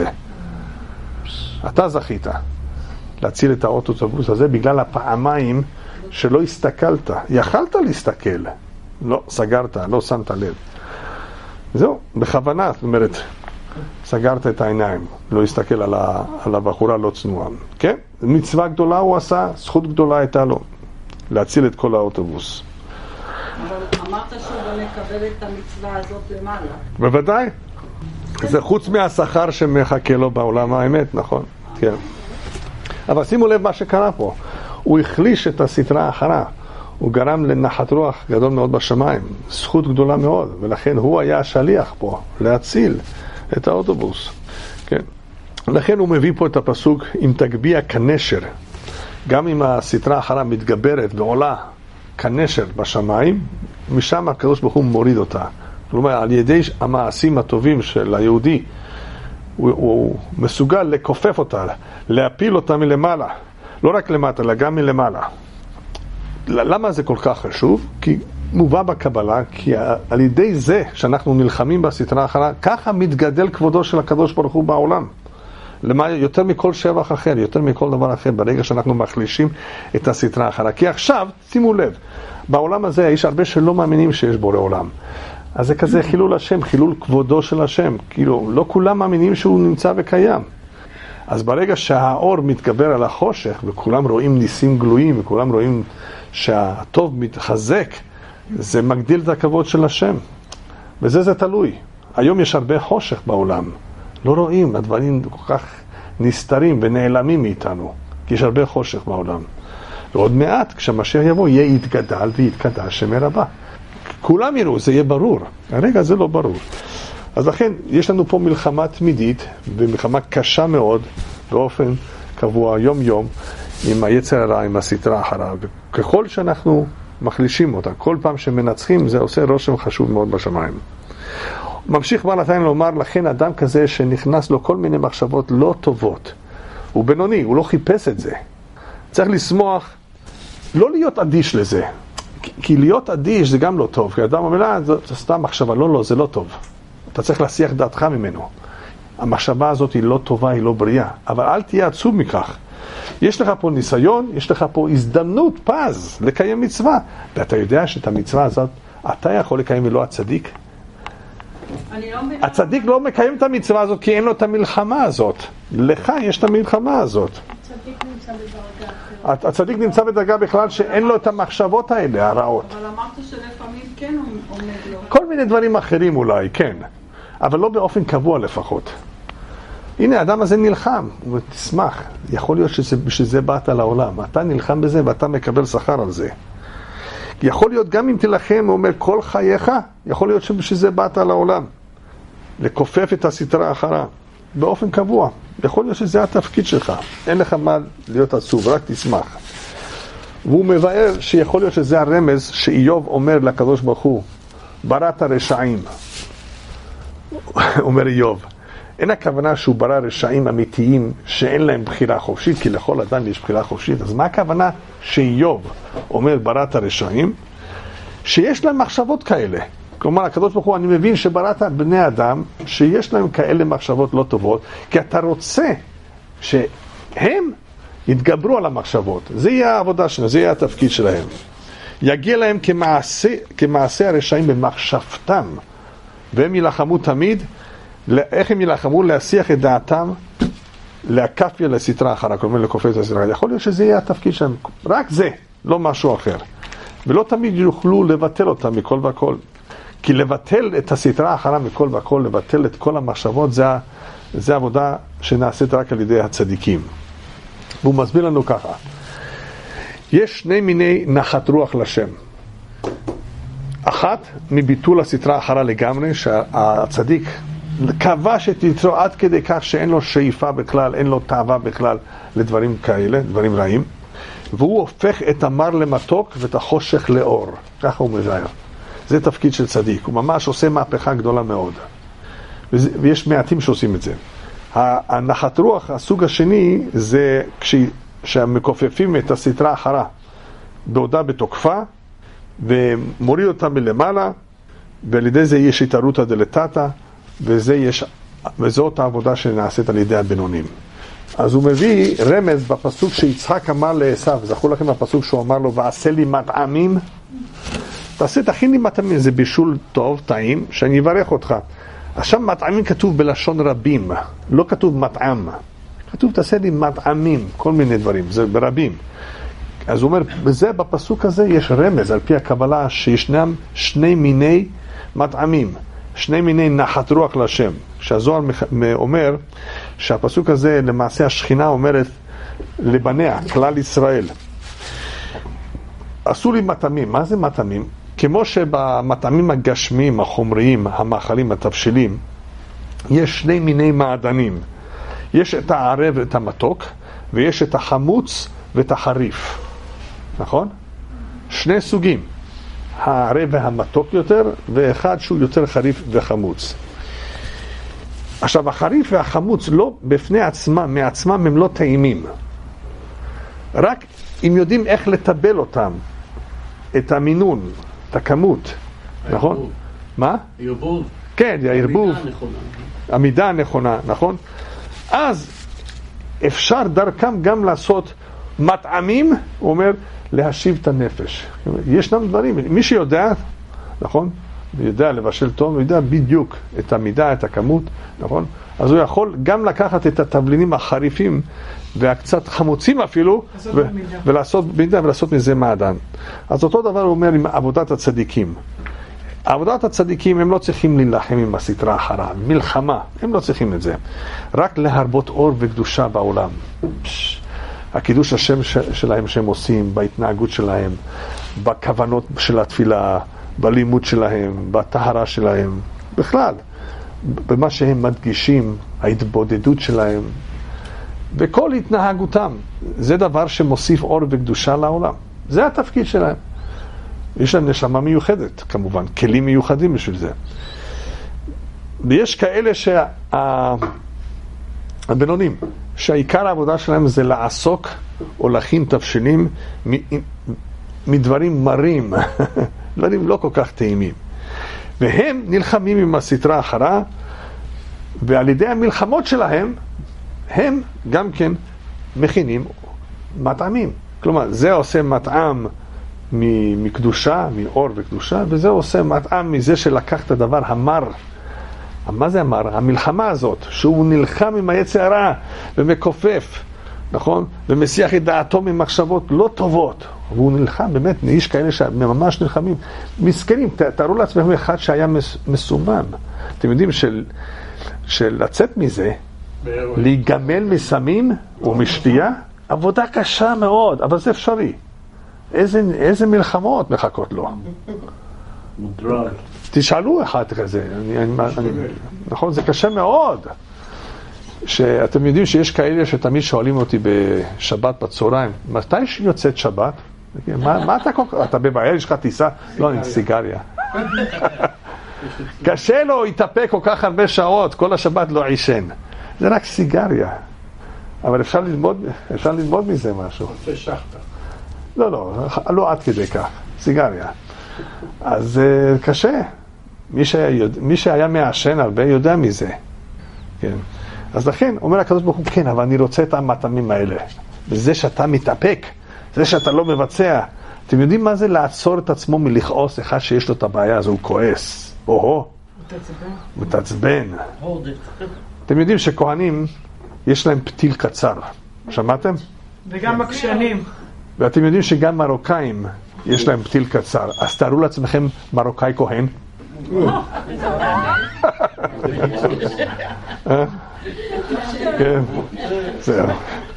אתה זכית להציל את האוטובוס הזה בגלל הפעמיים שלא הסתכלת. יכלת להסתכל, לא סגרת, לא שמת לב. זהו, בכוונה, זאת אומרת, סגרת את העיניים, לא הסתכל על, ה, על הבחורה לא צנועה. כן? מצווה גדולה הוא עשה, זכות גדולה הייתה לו, להציל את כל האוטובוס. אבל אמרת שהוא גם מקבל את המצווה הזאת למעלה. בוודאי. זה חוץ מהשכר שמחכה לו בעולם האמת, נכון? כן. אבל שימו לב מה שקרה פה. הוא החליש את הסתרה האחרה. הוא גרם לנחת רוח גדול מאוד בשמיים. זכות גדולה מאוד. ולכן הוא היה השליח פה, להציל את האוטובוס. כן. לכן הוא מביא פה את הפסוק, אם תגביה כנשר. גם אם הסתרה האחרה מתגברת ועולה כנשר בשמיים, משם הקדוש ברוך הוא מוריד אותה. כלומר, על ידי המעשים הטובים של היהודי, הוא, הוא מסוגל לקופף אותה, להפיל אותה מלמעלה. לא רק למטה, אלא גם מלמעלה. למה זה כל כך חשוב? כי מובא בקבלה, כי על ידי זה שאנחנו נלחמים בסתרה האחרה, ככה מתגדל כבודו של הקדוש ברוך הוא בעולם. למה, יותר מכל שבח אחר, יותר מכל דבר אחר, ברגע שאנחנו מחלישים את הסתרה האחרה. כי עכשיו, שימו לב, בעולם הזה יש הרבה שלא מאמינים שיש בורא עולם. אז זה כזה חילול השם, חילול כבודו של השם. כאילו, לא כולם מאמינים שהוא נמצא וקיים. אז ברגע שהאור מתגבר על החושך, וכולם רואים ניסים גלויים, וכולם רואים שהטוב מתחזק, זה מגדיל את הכבוד של השם. וזה זה תלוי. היום יש הרבה חושך בעולם. לא רואים, הדברים כל כך נסתרים ונעלמים מאיתנו. כי יש הרבה חושך בעולם. ועוד מעט, כשהמשיח יבוא, יהיה יתגדל ויתקדש שם רבה. כולם יראו, זה יהיה ברור. הרגע זה לא ברור. אז לכן, יש לנו פה מלחמה תמידית, ומלחמה קשה מאוד, באופן קבוע, יום יום, עם היצר הרע, עם הסתרה האחרה. וככל שאנחנו מחלישים אותה, כל פעם שמנצחים, זה עושה רושם חשוב מאוד בשמיים. ממשיך בעל התניא לומר, לכן אדם כזה שנכנס לו כל מיני מחשבות לא טובות, הוא בינוני, הוא לא חיפש את זה. צריך לשמוח, לא להיות אדיש לזה. כי להיות אדיש זה גם לא טוב, כי אדם אומר, אה, זו סתם מחשבה, לא, לא, זה לא טוב. אתה צריך להסיח דעתך ממנו. המחשבה הזאת היא לא טובה, היא לא בריאה, אבל אל תהיה עצוב מכך. יש לך פה ניסיון, יש לך פה הזדמנות, פז, לקיים מצווה. ואתה יודע שאת המצווה הזאת, אתה יכול לקיים ולא הצדיק. אני לא מבינה. הצדיק לא מקיים את המצווה הזאת, כי אין לו את המלחמה הזאת. לך יש את המלחמה הזאת. הצדיק נמצא בדרגה אחרת. הצדיק נמצא בדרגה בכלל שאין לו את המחשבות האלה, הרעות. אבל אמרת שלפעמים כן עומד לו. כל מיני דברים אחרים אולי, כן. אבל לא באופן קבוע לפחות. הנה, האדם הזה נלחם. הוא אומר, תשמח. יכול להיות שזה באת לעולם. אתה נלחם בזה ואתה מקבל שכר על זה. יכול להיות גם אם תלחם, הוא אומר, כל חייך, יכול להיות שבשביל באת לעולם. לכופף את הסתרה האחרה. באופן קבוע. יכול להיות שזה התפקיד שלך. אין לך מה להיות עצוב, רק תשמח. והוא מבאר שיכול להיות שזה הרמז שאיוב אומר לקדוש ברוך הוא, בראת רשעים. אומר איוב. אין הכוונה שהוא ברא רשעים אמיתיים שאין להם בחירה חופשית, כי לכל אדם יש בחירה חופשית. אז מה הכוונה שאיוב אומר בראת הרשעים? שיש להם מחשבות כאלה. כלומר, הקדוש ברוך הוא, אני מבין שבראת בני אדם שיש להם כאלה מחשבות לא טובות, כי אתה רוצה שהם יתגברו על המחשבות. זה יהיה העבודה שלהם, זה יהיה התפקיד שלהם. יגיע להם כמעשה, כמעשה הרשעים במחשבתם, והם ילחמו תמיד. איך הם ילחמו? להסיח את דעתם, להקפיה לסתרה אחרה, כלומר לכופף את הסתרה. יכול להיות שזה יהיה התפקיד שלהם, רק זה, לא משהו אחר. ולא תמיד יוכלו לבטל אותם מכל וכל. כי לבטל את הסתרה האחרה מכל וכל, לבטל את כל המחשבות, זה, זה עבודה שנעשית רק על ידי הצדיקים. והוא מסביר לנו ככה. יש שני מיני נחת רוח לשם. אחת, מביטול הסתרה האחרה לגמרי, שהצדיק כבש את יצרו עד כדי כך שאין לו שאיפה בכלל, אין לו תאווה בכלל לדברים כאלה, דברים רעים. והוא הופך את המר למתוק ואת החושך לאור. ככה הוא מבאר. זה תפקיד של צדיק. הוא ממש עושה מהפכה גדולה מאוד. ויש מעטים שעושים את זה. הנחת רוח, הסוג השני, זה כשמכופפים את הסתרה האחרה. בעודה בתוקפה, ומוריד אותה מלמעלה, ועל ידי זה יש התערותא דלתתא, וזה יש, וזאת העבודה שנעשית על ידי הבינונים. אז הוא מביא רמז בפסוק שיצחק אמר לעשיו, זכו לכם הפסוק שהוא אמר לו, ועשה לי מטעמים, תעשה, תכין לי מטעמים, זה בישול טוב, טעים, שאני אברך אותך. עכשיו מטעמים כתוב בלשון רבים, לא כתוב מטעם, כתוב תעשה לי מטעמים, כל מיני דברים, זה ברבים. אז הוא אומר, בזה, בפסוק הזה יש רמז על פי הקבלה שישנם שני מיני מטעמים, שני מיני נחת רוח לשם. שהזוהר אומר שהפסוק הזה למעשה השכינה אומרת לבניה, כלל ישראל. עשו לי מטעמים, מה זה מטעמים? כמו שבמטעמים הגשמיים, החומריים, המאכלים, התבשילים, יש שני מיני מעדנים. יש את הערב ואת המתוק, ויש את החמוץ ואת החריף. נכון? שני סוגים. הערב והמתוק יותר, ואחד שהוא יותר חריף וחמוץ. עכשיו, החריף והחמוץ לא בפני עצמם, מעצמם הם לא טעימים. רק אם יודעים איך לטבל אותם, את המינון, את הכמות, נכון? מה? ערבוב. כן, הערבוב. המידה הנכונה. המידה הנכונה, נכון? אז אפשר דרכם גם לעשות מטעמים, הוא אומר, להשיב את הנפש. ישנם דברים, מי שיודע, נכון? יודע לבשל טוב, הוא יודע בדיוק את המידה, את הכמות, נכון? אז הוא יכול גם לקחת את התבלינים החריפים והקצת חמוצים אפילו, ו- ולעשות מידה ולעשות מזה מעדן. אז אותו דבר הוא אומר עם עבודת הצדיקים. עבודת הצדיקים הם לא צריכים להילחם עם הסתרה אחרה, מלחמה, הם לא צריכים את זה. רק להרבות אור וקדושה בעולם. פש, הקידוש השם ש- שלהם שהם עושים, בהתנהגות שלהם, בכוונות של התפילה, בלימוד שלהם, בטהרה שלהם, בכלל, במה שהם מדגישים, ההתבודדות שלהם, בכל התנהגותם. זה דבר שמוסיף אור וקדושה לעולם. זה התפקיד שלהם. יש להם נשמה מיוחדת, כמובן, כלים מיוחדים בשביל זה. ויש כאלה שהבינונים, שהעיקר העבודה שלהם זה לעסוק או להכין תבשילים מדברים מרים, דברים לא כל כך טעימים. והם נלחמים עם הסתרה אחרה, ועל ידי המלחמות שלהם, הם גם כן מכינים מטעמים. כלומר, זה עושה מטעם מקדושה, מאור וקדושה, וזה עושה מטעם מזה שלקח את הדבר המר. מה זה המר? המלחמה הזאת, שהוא נלחם עם היצר הרע ומכופף, נכון? ומסיח את דעתו ממחשבות לא טובות. והוא נלחם, באמת, איש כאלה שממש נלחמים. מסכנים, תארו לעצמכם אחד שהיה מסומם. אתם יודעים של, של לצאת מזה, להיגמל מסמים ומשתייה, עבודה קשה מאוד, אבל זה אפשרי. איזה, איזה מלחמות מחכות לו. מודרג. תשאלו אחד כזה, אני, אני, אני, נכון, זה קשה מאוד. שאתם יודעים שיש כאלה שתמיד שואלים אותי בשבת בצהריים, מתי יוצאת שבת? מה, מה אתה כל כך, אתה בבעיה, יש לך טיסה? לא, אני סיגריה. קשה לו, התאפק כל כך הרבה שעות, כל השבת לא עישן. זה רק סיגריה. אבל אפשר ללמוד, אפשר ללמוד מזה משהו. לא, לא, לא עד כדי כך, סיגריה. אז uh, קשה. מי שהיה, מי שהיה מעשן הרבה יודע מזה. כן. אז לכן, אומר הקדוש ברוך הוא, כן, אבל אני רוצה את המטעמים האלה. וזה שאתה מתאפק, זה שאתה לא מבצע. אתם יודעים מה זה לעצור את עצמו מלכעוס אחד שיש לו את הבעיה הזו, הוא כועס. או-הו. מתעצבן. אתם יודעים שכהנים, יש להם פתיל קצר. שמעתם? וגם עקשנים. ואתם יודעים שגם מרוקאים יש להם פתיל קצר. אז תארו לעצמכם מרוקאי כהן. כן, זהו.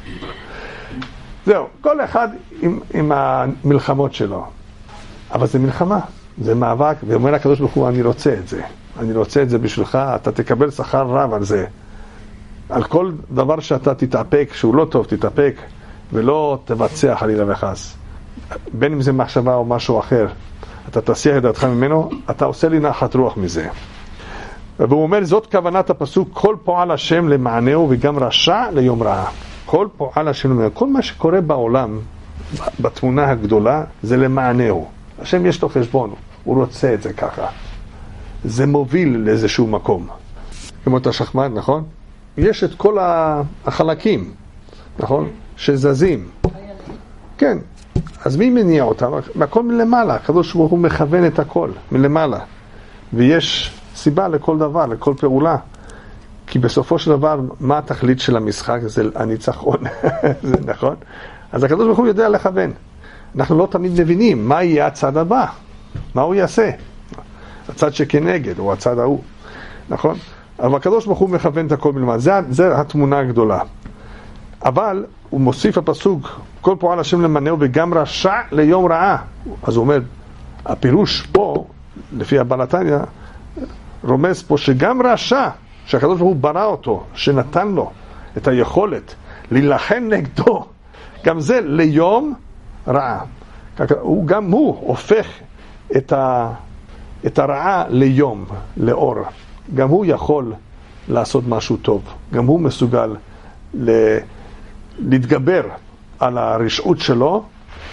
זהו, כל אחד עם, עם המלחמות שלו. אבל זה מלחמה, זה מאבק, ואומר הקדוש ברוך הוא, אני רוצה את זה. אני רוצה את זה בשבילך, אתה תקבל שכר רב על זה. על כל דבר שאתה תתאפק, שהוא לא טוב, תתאפק, ולא תבצע חלילה וחס. בין אם זה מחשבה או משהו אחר, אתה תסיח את דעתך ממנו, אתה עושה לי נחת רוח מזה. והוא אומר, זאת כוונת הפסוק, כל פועל השם למענהו וגם רשע ליום רעה. כל פועל השם למענהו. כל מה שקורה בעולם, בתמונה הגדולה, זה למענהו. השם יש לו חשבון, הוא רוצה את זה ככה. זה מוביל לאיזשהו מקום. כמו את השחמט, נכון? יש את כל החלקים, נכון? שזזים. כן. אז מי מניע אותם? הכל מלמעלה. הקדוש ברוך הוא מכוון את הכל, מלמעלה. ויש סיבה לכל דבר, לכל פעולה. כי בסופו של דבר, מה התכלית של המשחק? זה הניצחון. זה נכון? אז הקדוש ברוך הוא יודע לכוון. אנחנו לא תמיד מבינים מה יהיה הצד הבא. מה הוא יעשה? הצד שכנגד, או הצד ההוא. נכון? אבל הקדוש ברוך הוא מכוון את הכל מלמעלה. זה, זה התמונה הגדולה. אבל הוא מוסיף הפסוק, כל פועל השם למנהו וגם רשע ליום רעה. אז הוא אומר, הפירוש פה, לפי הבעל התניא, רומז פה שגם רשע, שהקדוש ברוך הוא ברא אותו, שנתן לו את היכולת להילחם נגדו, גם זה ליום רעה. הוא, גם הוא הופך את, ה, את הרעה ליום, לאור. גם הוא יכול לעשות משהו טוב. גם הוא מסוגל ל... להתגבר על הרשעות שלו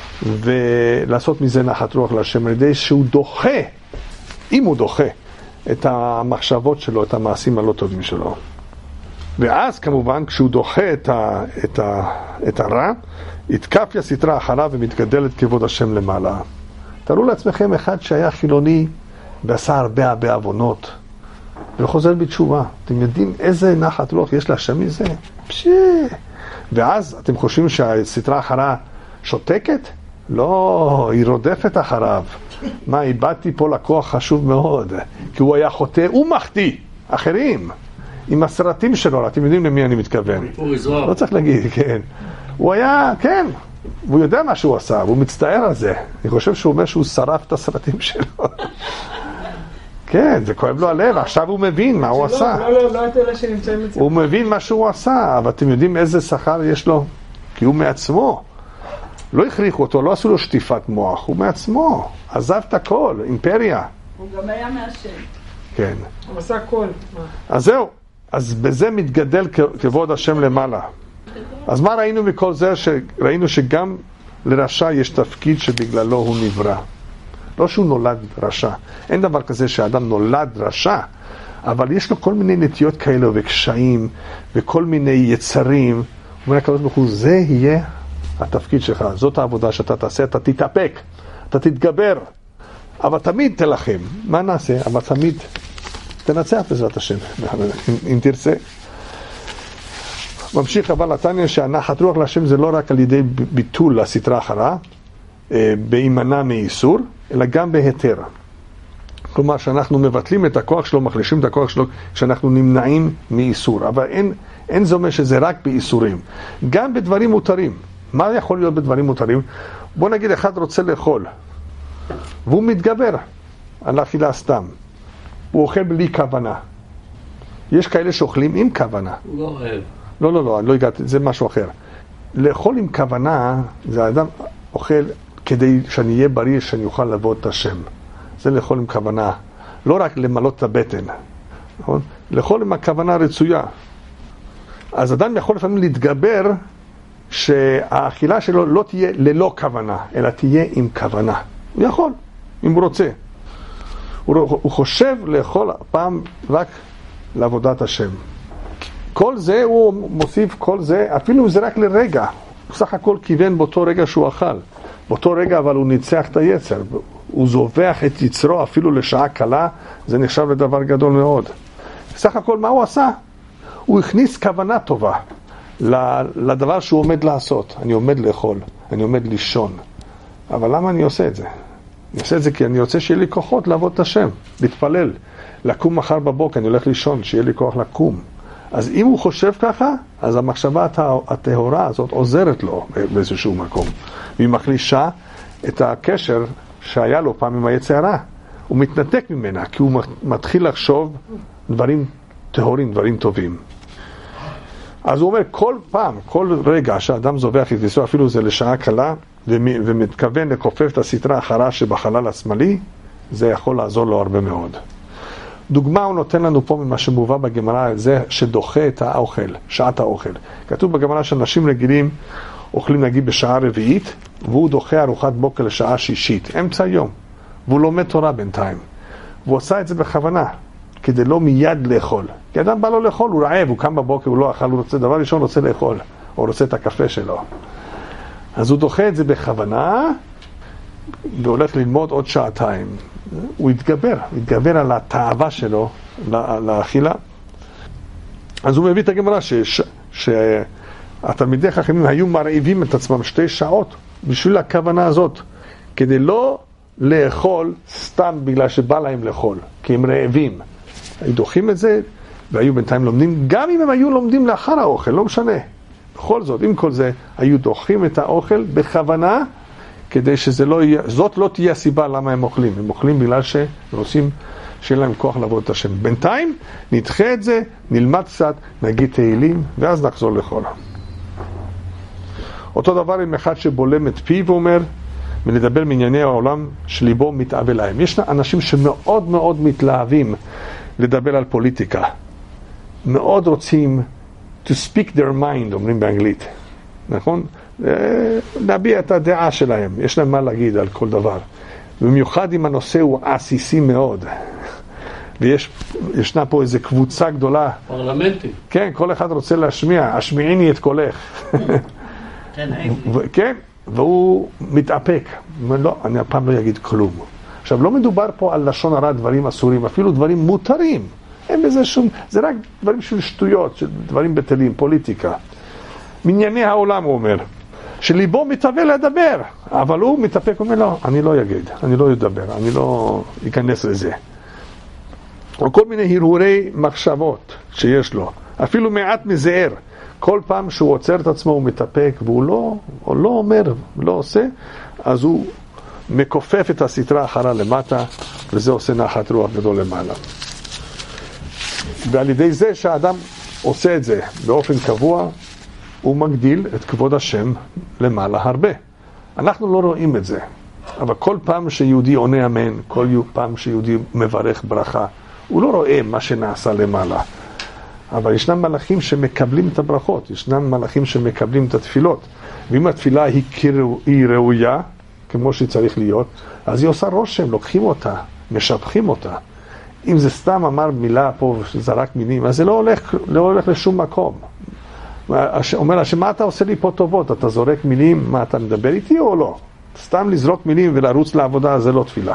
ולעשות מזה נחת רוח להשם על ידי שהוא דוחה, אם הוא דוחה, את המחשבות שלו, את המעשים הלא טובים שלו. ואז כמובן כשהוא דוחה את, ה, את, ה, את הרע, התקפיה סתרה אחריו ומתגדלת כבוד השם למעלה. תראו לעצמכם אחד שהיה חילוני ועשה הרבה הרבה עוונות וחוזר בתשובה. אתם יודעים איזה נחת רוח יש להשם מזה? פשי! ואז אתם חושבים שהסתרה אחרה שותקת? לא, היא רודפת אחריו. מה, איבדתי פה לקוח חשוב מאוד, כי הוא היה חוטא ומחטיא אחרים, עם הסרטים שלו, אתם יודעים למי אני מתכוון. לא צריך להגיד, כן. הוא היה, כן, והוא יודע מה שהוא עשה, והוא מצטער על זה. אני חושב שהוא אומר שהוא שרף את הסרטים שלו. כן, זה כואב לו הלב, עכשיו הוא מבין מה הוא עשה. לא, לא, לא את אלה שנמצאים אצלנו. הוא מבין מה שהוא עשה, אבל אתם יודעים איזה שכר יש לו? כי הוא מעצמו. לא הכריחו אותו, לא עשו לו שטיפת מוח, הוא מעצמו. עזב את הכל, אימפריה. הוא גם היה מהשם. כן. הוא עשה הכל. אז זהו, אז בזה מתגדל כבוד השם למעלה. אז מה ראינו מכל זה? ראינו שגם לרשע יש תפקיד שבגללו הוא נברא. לא שהוא נולד רשע. אין דבר כזה שאדם נולד רשע, אבל יש לו כל מיני נטיות כאלה וקשיים וכל מיני יצרים. הוא אומר הקדוש ברוך הוא, זה יהיה התפקיד שלך, זאת העבודה שאתה תעשה, אתה תתאפק, אתה תתגבר, אבל תמיד תלחם. מה נעשה? אבל תמיד תנצח בעזרת השם, אם, אם תרצה. ממשיך אבל התניא שהנחת רוח להשם זה לא רק על ידי ביטול הסתרה אחרה, בהימנע מאיסור, אלא גם בהיתר. כלומר שאנחנו מבטלים את הכוח שלו, מחלישים את הכוח שלו, שאנחנו נמנעים מאיסור. אבל אין, אין זה אומר שזה רק באיסורים. גם בדברים מותרים. מה יכול להיות בדברים מותרים? בוא נגיד אחד רוצה לאכול, והוא מתגבר על אכילה סתם. הוא אוכל בלי כוונה. יש כאלה שאוכלים עם כוונה. הוא לא אוהב. לא, לא, לא, אני לא הגעתי, זה משהו אחר. לאכול עם כוונה, זה האדם אוכל כדי שאני אהיה בריא, שאני אוכל לעבוד את השם. זה לאכול עם כוונה. לא רק למלות את הבטן. נכון? לאכול עם הכוונה הרצויה. אז אדם יכול לפעמים להתגבר שהאכילה שלו לא תהיה ללא כוונה, אלא תהיה עם כוונה. הוא יכול, אם הוא רוצה. הוא, הוא חושב לאכול פעם רק לעבודת השם. כל זה הוא מוסיף, כל זה, אפילו זה רק לרגע. הוא סך הכל כיוון באותו רגע שהוא אכל. באותו רגע אבל הוא ניצח את היצר. הוא זובח את יצרו אפילו לשעה קלה, זה נחשב לדבר גדול מאוד. סך הכל מה הוא עשה? הוא הכניס כוונה טובה לדבר שהוא עומד לעשות. אני עומד לאכול, אני עומד לישון. אבל למה אני עושה את זה? אני עושה את זה כי אני רוצה שיהיה לי כוחות לעבוד את השם, להתפלל, לקום מחר בבוקר, אני הולך לישון, שיהיה לי כוח לקום. אז אם הוא חושב ככה, אז המחשבה הטהורה הזאת עוזרת לו באיזשהו מקום. והיא מחלישה את הקשר שהיה לו פעם עם היצר הרע. הוא מתנתק ממנה, כי הוא מתחיל לחשוב דברים טהורים, דברים טובים. אז הוא אומר, כל פעם, כל רגע שהאדם זובח את יצרו, אפילו זה לשעה קלה, ומתכוון לכופף את הסתרה האחרה שבחלל השמאלי, זה יכול לעזור לו הרבה מאוד. דוגמה הוא נותן לנו פה ממה שמובא בגמרא, זה שדוחה את האוכל, שעת האוכל. כתוב בגמרא שאנשים רגילים אוכלים נגיד בשעה רביעית, והוא דוחה ארוחת בוקר לשעה שישית, אמצע היום, והוא לומד תורה בינתיים. והוא עושה את זה בכוונה, כדי לא מיד לאכול. כי אדם בא לו לאכול, הוא רעב, הוא קם בבוקר, הוא לא אכל, הוא רוצה, דבר ראשון רוצה לאכול, או רוצה את הקפה שלו. אז הוא דוחה את זה בכוונה, והולך ללמוד עוד שעתיים. הוא יתגבר, יתגבר על התאווה שלו לאכילה. אז הוא מביא את הגמרא שהתלמידי חכמים היו מרעיבים את עצמם שתי שעות בשביל הכוונה הזאת, כדי לא לאכול סתם בגלל שבא להם לאכול, כי הם רעבים. היו דוחים את זה, והיו בינתיים לומדים, גם אם הם היו לומדים לאחר האוכל, לא משנה. בכל זאת, עם כל זה, היו דוחים את האוכל בכוונה, כדי שזאת לא, לא תהיה הסיבה למה הם אוכלים. הם אוכלים בגלל שהם עושים שאין להם כוח לעבוד את השם. בינתיים נדחה את זה, נלמד קצת, נגיד תהילים, ואז נחזור לאכול. אותו דבר עם אחד שבולם את פיו ואומר, ולדבר מענייני העולם שליבו מתאווה להם. יש אנשים שמאוד מאוד מתלהבים לדבר על פוליטיקה. מאוד רוצים to speak their mind, אומרים באנגלית. נכון? להביע את הדעה שלהם. יש להם מה להגיד על כל דבר. במיוחד אם הנושא הוא עסיסי מאוד. וישנה פה איזו קבוצה גדולה. פרלמנטים. כן, כל אחד רוצה להשמיע. השמיעיני את קולך. כן, והוא מתאפק. הוא אומר, לא, אני הפעם לא אגיד כלום. עכשיו, לא מדובר פה על לשון הרע דברים אסורים, אפילו דברים מותרים. אין בזה שום, זה רק דברים של שטויות, של דברים בטלים, פוליטיקה. מענייני העולם, הוא אומר, שליבו מתאווה לדבר, אבל הוא מתאפק, הוא אומר, לא, אני לא אגיד, אני לא אדבר, אני לא אכנס לזה. או כל מיני הרהורי מחשבות שיש לו, אפילו מעט מזער. כל פעם שהוא עוצר את עצמו הוא מתאפק, והוא לא, הוא לא אומר, לא עושה, אז הוא מכופף את הסתרה אחרה למטה, וזה עושה נחת רוח גדול למעלה. ועל ידי זה שהאדם עושה את זה באופן קבוע, הוא מגדיל את כבוד השם למעלה הרבה. אנחנו לא רואים את זה, אבל כל פעם שיהודי עונה אמן, כל פעם שיהודי מברך ברכה, הוא לא רואה מה שנעשה למעלה. אבל ישנם מלאכים שמקבלים את הברכות, ישנם מלאכים שמקבלים את התפילות. ואם התפילה היא, היא ראויה, כמו שהיא צריך להיות, אז היא עושה רושם, לוקחים אותה, משבחים אותה. אם זה סתם אמר מילה פה, זרק מילים, אז זה לא הולך, לא הולך לשום מקום. אומר, שמה אתה עושה לי פה טובות? אתה זורק מילים, מה אתה מדבר איתי או לא? סתם לזרוק מילים ולרוץ לעבודה, זה לא תפילה.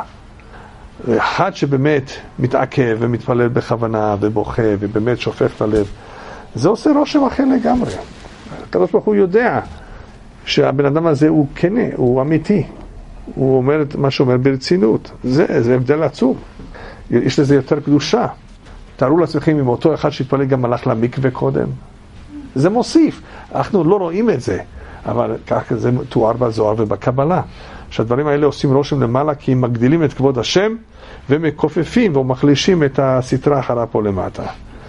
אחד שבאמת מתעכב ומתפלל בכוונה ובוכה ובאמת שופך את הלב, זה עושה רושם אחר לגמרי. הקדוש ברוך הוא יודע שהבן אדם הזה הוא כנה, הוא אמיתי. הוא אומר את מה שאומר ברצינות. זה, זה הבדל עצום. יש לזה יותר קדושה. תארו לעצמכם אם אותו אחד שהתפלל גם הלך למקווה קודם. זה מוסיף. אנחנו לא רואים את זה, אבל כך זה תואר בזוהר ובקבלה. שהדברים האלה עושים רושם למעלה כי הם מגדילים את כבוד השם ומכופפים ומחלישים את הסתרה אחרה פה למטה.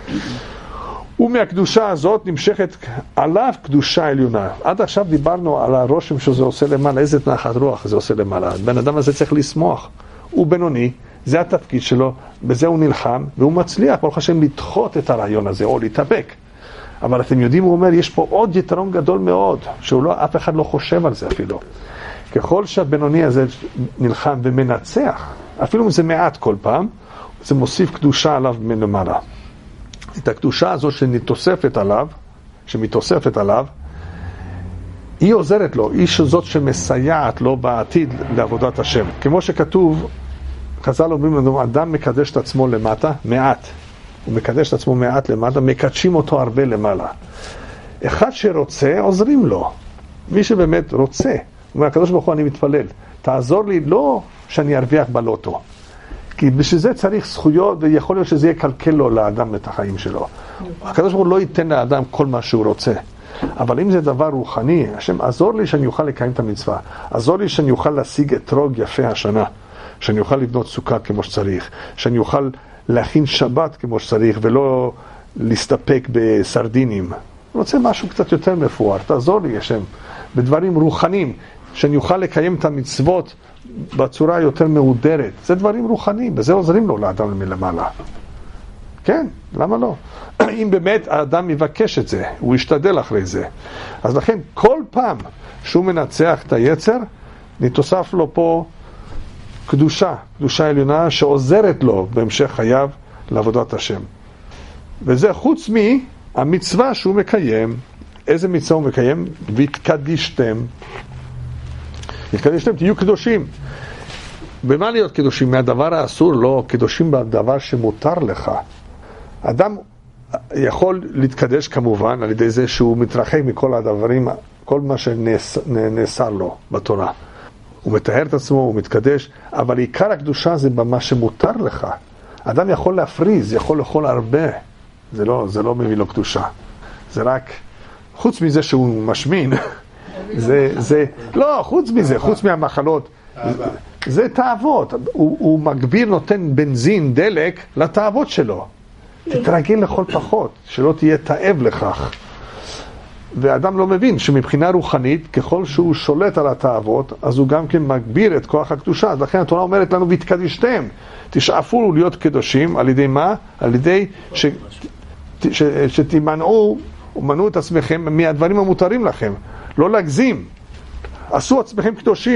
ומהקדושה הזאת נמשכת עליו קדושה עליונה. עד עכשיו דיברנו על הרושם שזה עושה למעלה, איזה נחת רוח זה עושה למעלה. בן אדם הזה צריך לשמוח. הוא בינוני, זה התפקיד שלו, בזה הוא נלחם, והוא מצליח, ברוך השם, לדחות את הרעיון הזה, או להתאפק. אבל אתם יודעים, הוא אומר, יש פה עוד יתרון גדול מאוד, שהוא לא, אף אחד לא חושב על זה אפילו. ככל שהבינוני הזה נלחם ומנצח, אפילו אם זה מעט כל פעם, זה מוסיף קדושה עליו מלמעלה. את הקדושה הזו שמתוספת עליו, שמתוספת עליו, היא עוזרת לו, היא זאת שמסייעת לו בעתיד לעבודת השם. כמו שכתוב, חז"ל אומרים לנו, אדם מקדש את עצמו למטה, מעט. הוא מקדש את עצמו מעט למטה, מקדשים אותו הרבה למעלה. אחד שרוצה, עוזרים לו. מי שבאמת רוצה, הוא אומר, הקדוש ברוך הוא, אני מתפלל, תעזור לי לא שאני ארוויח בלוטו. כי בשביל זה צריך זכויות, ויכול להיות שזה יקלקל לו לאדם את החיים שלו. הקדוש ברוך הוא לא ייתן לאדם כל מה שהוא רוצה. אבל אם זה דבר רוחני, השם, עזור לי שאני אוכל לקיים את המצווה. עזור לי שאני אוכל להשיג אתרוג יפה השנה. שאני אוכל לבנות סוכה כמו שצריך. שאני אוכל להכין שבת כמו שצריך, ולא להסתפק בסרדינים. אני רוצה משהו קצת יותר מפואר. תעזור לי, השם, בדברים רוחניים, שאני אוכל לקיים את המצוות בצורה יותר מהודרת. זה דברים רוחניים, וזה עוזרים לו לאדם מלמעלה. כן, למה לא? אם באמת האדם מבקש את זה, הוא ישתדל אחרי זה. אז לכן, כל פעם שהוא מנצח את היצר, נתוסף לו פה קדושה, קדושה עליונה שעוזרת לו בהמשך חייו לעבודת השם. וזה חוץ מהמצווה שהוא מקיים. איזה מצווה הוא מקיים? והתקדישתם. התקדישתם, תהיו קדושים. במה להיות קדושים? מהדבר האסור? לא, קדושים בדבר שמותר לך. אדם יכול להתקדש כמובן על ידי זה שהוא מתרחק מכל הדברים, כל מה שנאסר לו בתורה. הוא מטהר את עצמו, הוא מתקדש, אבל עיקר הקדושה זה במה שמותר לך. אדם יכול להפריז, יכול לאכול הרבה. זה לא, זה לא מביא לו קדושה. זה רק, חוץ מזה שהוא משמין, זה, זה, לא, חוץ מזה, חוץ מהמחלות, זה תאוות. הוא, הוא מגביר, נותן בנזין, דלק, לתאוות שלו. תתרגל לכל פחות, שלא תהיה תאב לכך. ואדם לא מבין שמבחינה רוחנית, ככל שהוא שולט על התאוות, אז הוא גם כן מגביר את כוח הקדושה. אז לכן התורה אומרת לנו, והתקדישתם, תשאפו להיות קדושים, על ידי מה? על ידי ש... ש... שתימנעו, ומנעו את עצמכם מהדברים המותרים לכם. לא להגזים. עשו עצמכם קדושים.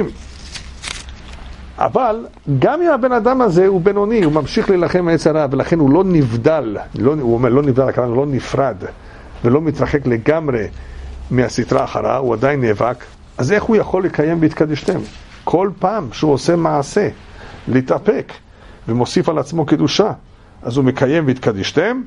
אבל גם אם הבן אדם הזה הוא בינוני, הוא ממשיך להילחם מהיצר הרע, ולכן הוא לא נבדל, לא, הוא אומר לא נבדל, הכוונה לא נפרד, ולא מתרחק לגמרי מהסתרה אחרה, הוא עדיין נאבק, אז איך הוא יכול לקיים בהתקדישתם? כל פעם שהוא עושה מעשה, להתאפק, ומוסיף על עצמו קדושה, אז הוא מקיים בהתקדישתם,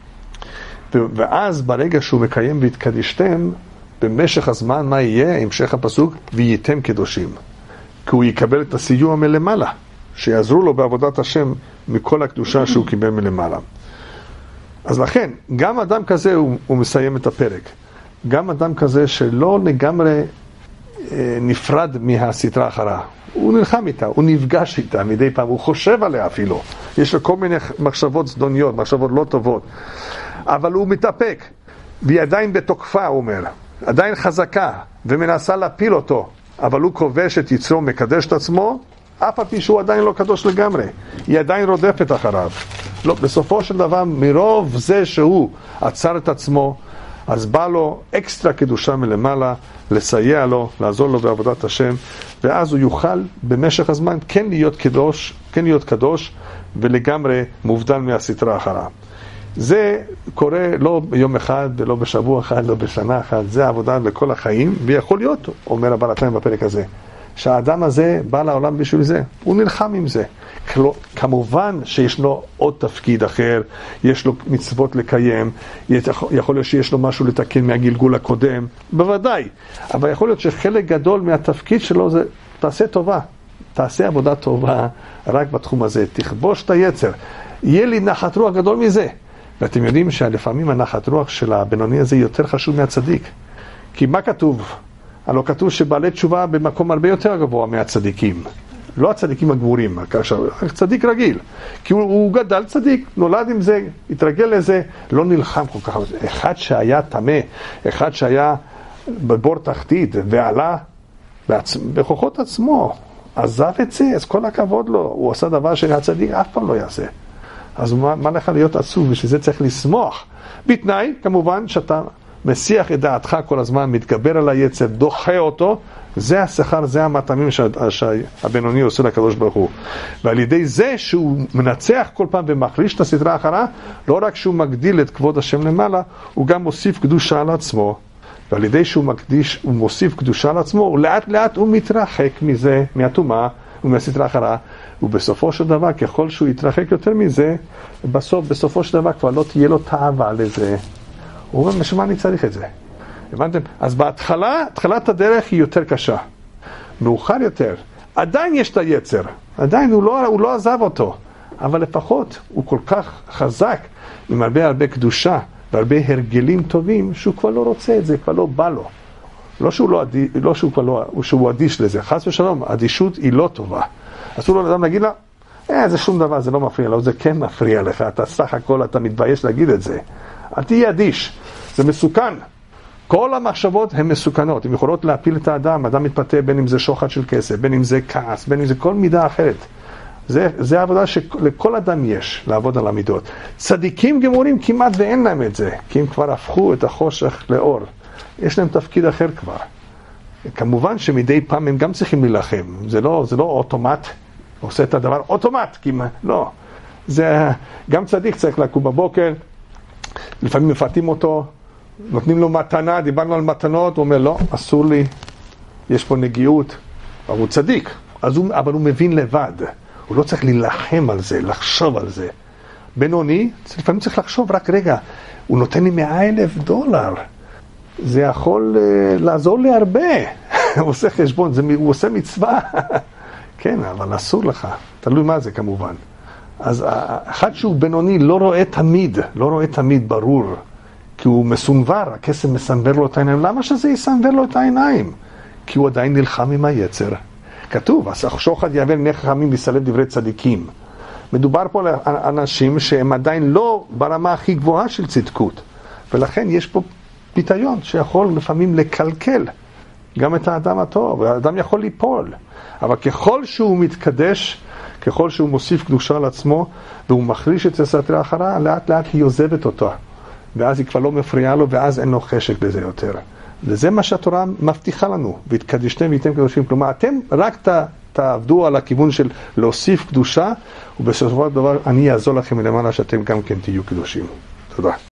ואז ברגע שהוא מקיים בהתקדישתם, במשך הזמן מה יהיה? המשך הפסוק, וייתם קדושים. כי הוא יקבל את הסיוע מלמעלה, שיעזרו לו בעבודת השם מכל הקדושה שהוא קיבל מלמעלה. אז לכן, גם אדם כזה הוא, הוא מסיים את הפרק. גם אדם כזה שלא לגמרי אה, נפרד מהסתרה אחרה. הוא נלחם איתה, הוא נפגש איתה מדי פעם, הוא חושב עליה אפילו. יש לו כל מיני מחשבות זדוניות, מחשבות לא טובות. אבל הוא מתאפק, והיא עדיין בתוקפה, הוא אומר. עדיין חזקה, ומנסה להפיל אותו. אבל הוא כובש את יצרו, מקדש את עצמו, אף על פי שהוא עדיין לא קדוש לגמרי. היא עדיין רודפת אחריו. לא, בסופו של דבר, מרוב זה שהוא עצר את עצמו, אז בא לו אקסטרה קדושה מלמעלה, לסייע לו, לעזור לו בעבודת השם, ואז הוא יוכל במשך הזמן כן להיות קדוש, כן להיות קדוש, ולגמרי מובדל מהסתרה אחריו. זה קורה לא ביום אחד, ולא בשבוע אחד, לא בשנה אחת, זה עבודה לכל החיים, ויכול להיות, אומר הבעל התניא בפרק הזה, שהאדם הזה בא לעולם בשביל זה, הוא נלחם עם זה. כמובן שיש לו עוד תפקיד אחר, יש לו מצוות לקיים, יכול להיות שיש לו משהו לתקן מהגלגול הקודם, בוודאי, אבל יכול להיות שחלק גדול מהתפקיד שלו זה, תעשה טובה, תעשה עבודה טובה רק בתחום הזה, תכבוש את היצר, יהיה לי נחת רוח גדול מזה. ואתם יודעים שלפעמים הנחת רוח של הבינוני הזה יותר חשוב מהצדיק. כי מה כתוב? הלא כתוב שבעלי תשובה במקום הרבה יותר גבוה מהצדיקים. לא הצדיקים הגבורים, צדיק רגיל. כי הוא, הוא גדל צדיק, נולד עם זה, התרגל לזה, לא נלחם כל כך. אחד שהיה תמה, אחד שהיה בבור תחתית ועלה בעצ... בכוחות עצמו, עזב את זה, אז כל הכבוד לו. הוא עשה דבר שהצדיק אף פעם לא יעשה. אז מה, מה לך להיות עצוב? בשביל זה צריך לשמוח. בתנאי, כמובן, שאתה מסיח את דעתך כל הזמן, מתגבר על היצר, דוחה אותו, זה השכר, זה המטעמים שהבינוני עושה לקדוש ברוך הוא. ועל ידי זה שהוא מנצח כל פעם ומחליש את הסדרה האחרה, לא רק שהוא מגדיל את כבוד השם למעלה, הוא גם מוסיף קדושה על עצמו. ועל ידי שהוא מקדיש, הוא מוסיף קדושה על עצמו, ולאט לאט הוא מתרחק מזה, מהטומאה, ומהסתרה אחרה, ובסופו של דבר, ככל שהוא יתרחק יותר מזה, בסוף, בסופו של דבר כבר לא תהיה לו תאווה לזה. הוא אומר, משמע אני צריך את זה. הבנתם? אז בהתחלה, התחלת הדרך היא יותר קשה. מאוחר יותר, עדיין יש את היצר, עדיין הוא לא, הוא לא עזב אותו, אבל לפחות הוא כל כך חזק, עם הרבה הרבה קדושה, והרבה הרגלים טובים, שהוא כבר לא רוצה את זה, כבר לא בא לו. לא שהוא לא, לא שהוא כבר לא, שהוא אדיש לזה. חס ושלום, אדישות היא לא טובה. אסור לו לאדם להגיד לה, אה, זה שום דבר, זה לא מפריע לו, זה כן מפריע לך, אתה סך הכל, אתה מתבייש להגיד את זה. אל תהיה אדיש, זה מסוכן. כל המחשבות הן מסוכנות, הן יכולות להפיל את האדם, אדם מתפתה בין אם זה שוחד של כסף, בין אם זה כעס, בין אם זה כל מידה אחרת. זה, זה העבודה שלכל אדם יש, לעבוד על המידות. צדיקים גמורים כמעט ואין להם את זה, כי הם כבר הפכו את החושך לאור. יש להם תפקיד אחר כבר. כמובן שמדי פעם הם גם צריכים להילחם. זה לא, זה לא אוטומט, עושה את הדבר אוטומט, כמעט, לא. זה, גם צדיק צריך לקום בבוקר, לפעמים מפתים אותו, נותנים לו מתנה, דיברנו על מתנות, הוא אומר, לא, אסור לי, יש פה נגיעות, אבל הוא צדיק, אז הוא, אבל הוא מבין לבד, הוא לא צריך להילחם על זה, לחשוב על זה. בינוני, לפעמים צריך לחשוב, רק רגע, הוא נותן לי מאה אלף דולר, זה יכול uh, לעזור לי הרבה, הוא עושה חשבון, זה, הוא עושה מצווה, כן, אבל אסור לך, תלוי מה זה כמובן. אז אחד שהוא בינוני לא רואה תמיד, לא רואה תמיד ברור, כי הוא מסונבר, הכסף מסנבר לו את העיניים. למה שזה יסנבר לו את העיניים? כי הוא עדיין נלחם עם היצר. כתוב, שוחד יעבר עיני חכמים ויסלף דברי צדיקים. מדובר פה על אנשים שהם עדיין לא ברמה הכי גבוהה של צדקות, ולכן יש פה פיתיון שיכול לפעמים לקלקל גם את האדם הטוב, והאדם יכול ליפול. אבל ככל שהוא מתקדש, ככל שהוא מוסיף קדושה לעצמו, והוא מחריש את הסתר אחרה, לאט לאט היא עוזבת אותו. ואז היא כבר לא מפריעה לו, ואז אין לו חשק בזה יותר. וזה מה שהתורה מבטיחה לנו, והתקדשתם והייתם קדושים. כלומר, אתם רק תעבדו על הכיוון של להוסיף קדושה, ובסופו של דבר אני אעזור לכם למעלה שאתם גם כן תהיו קדושים. תודה.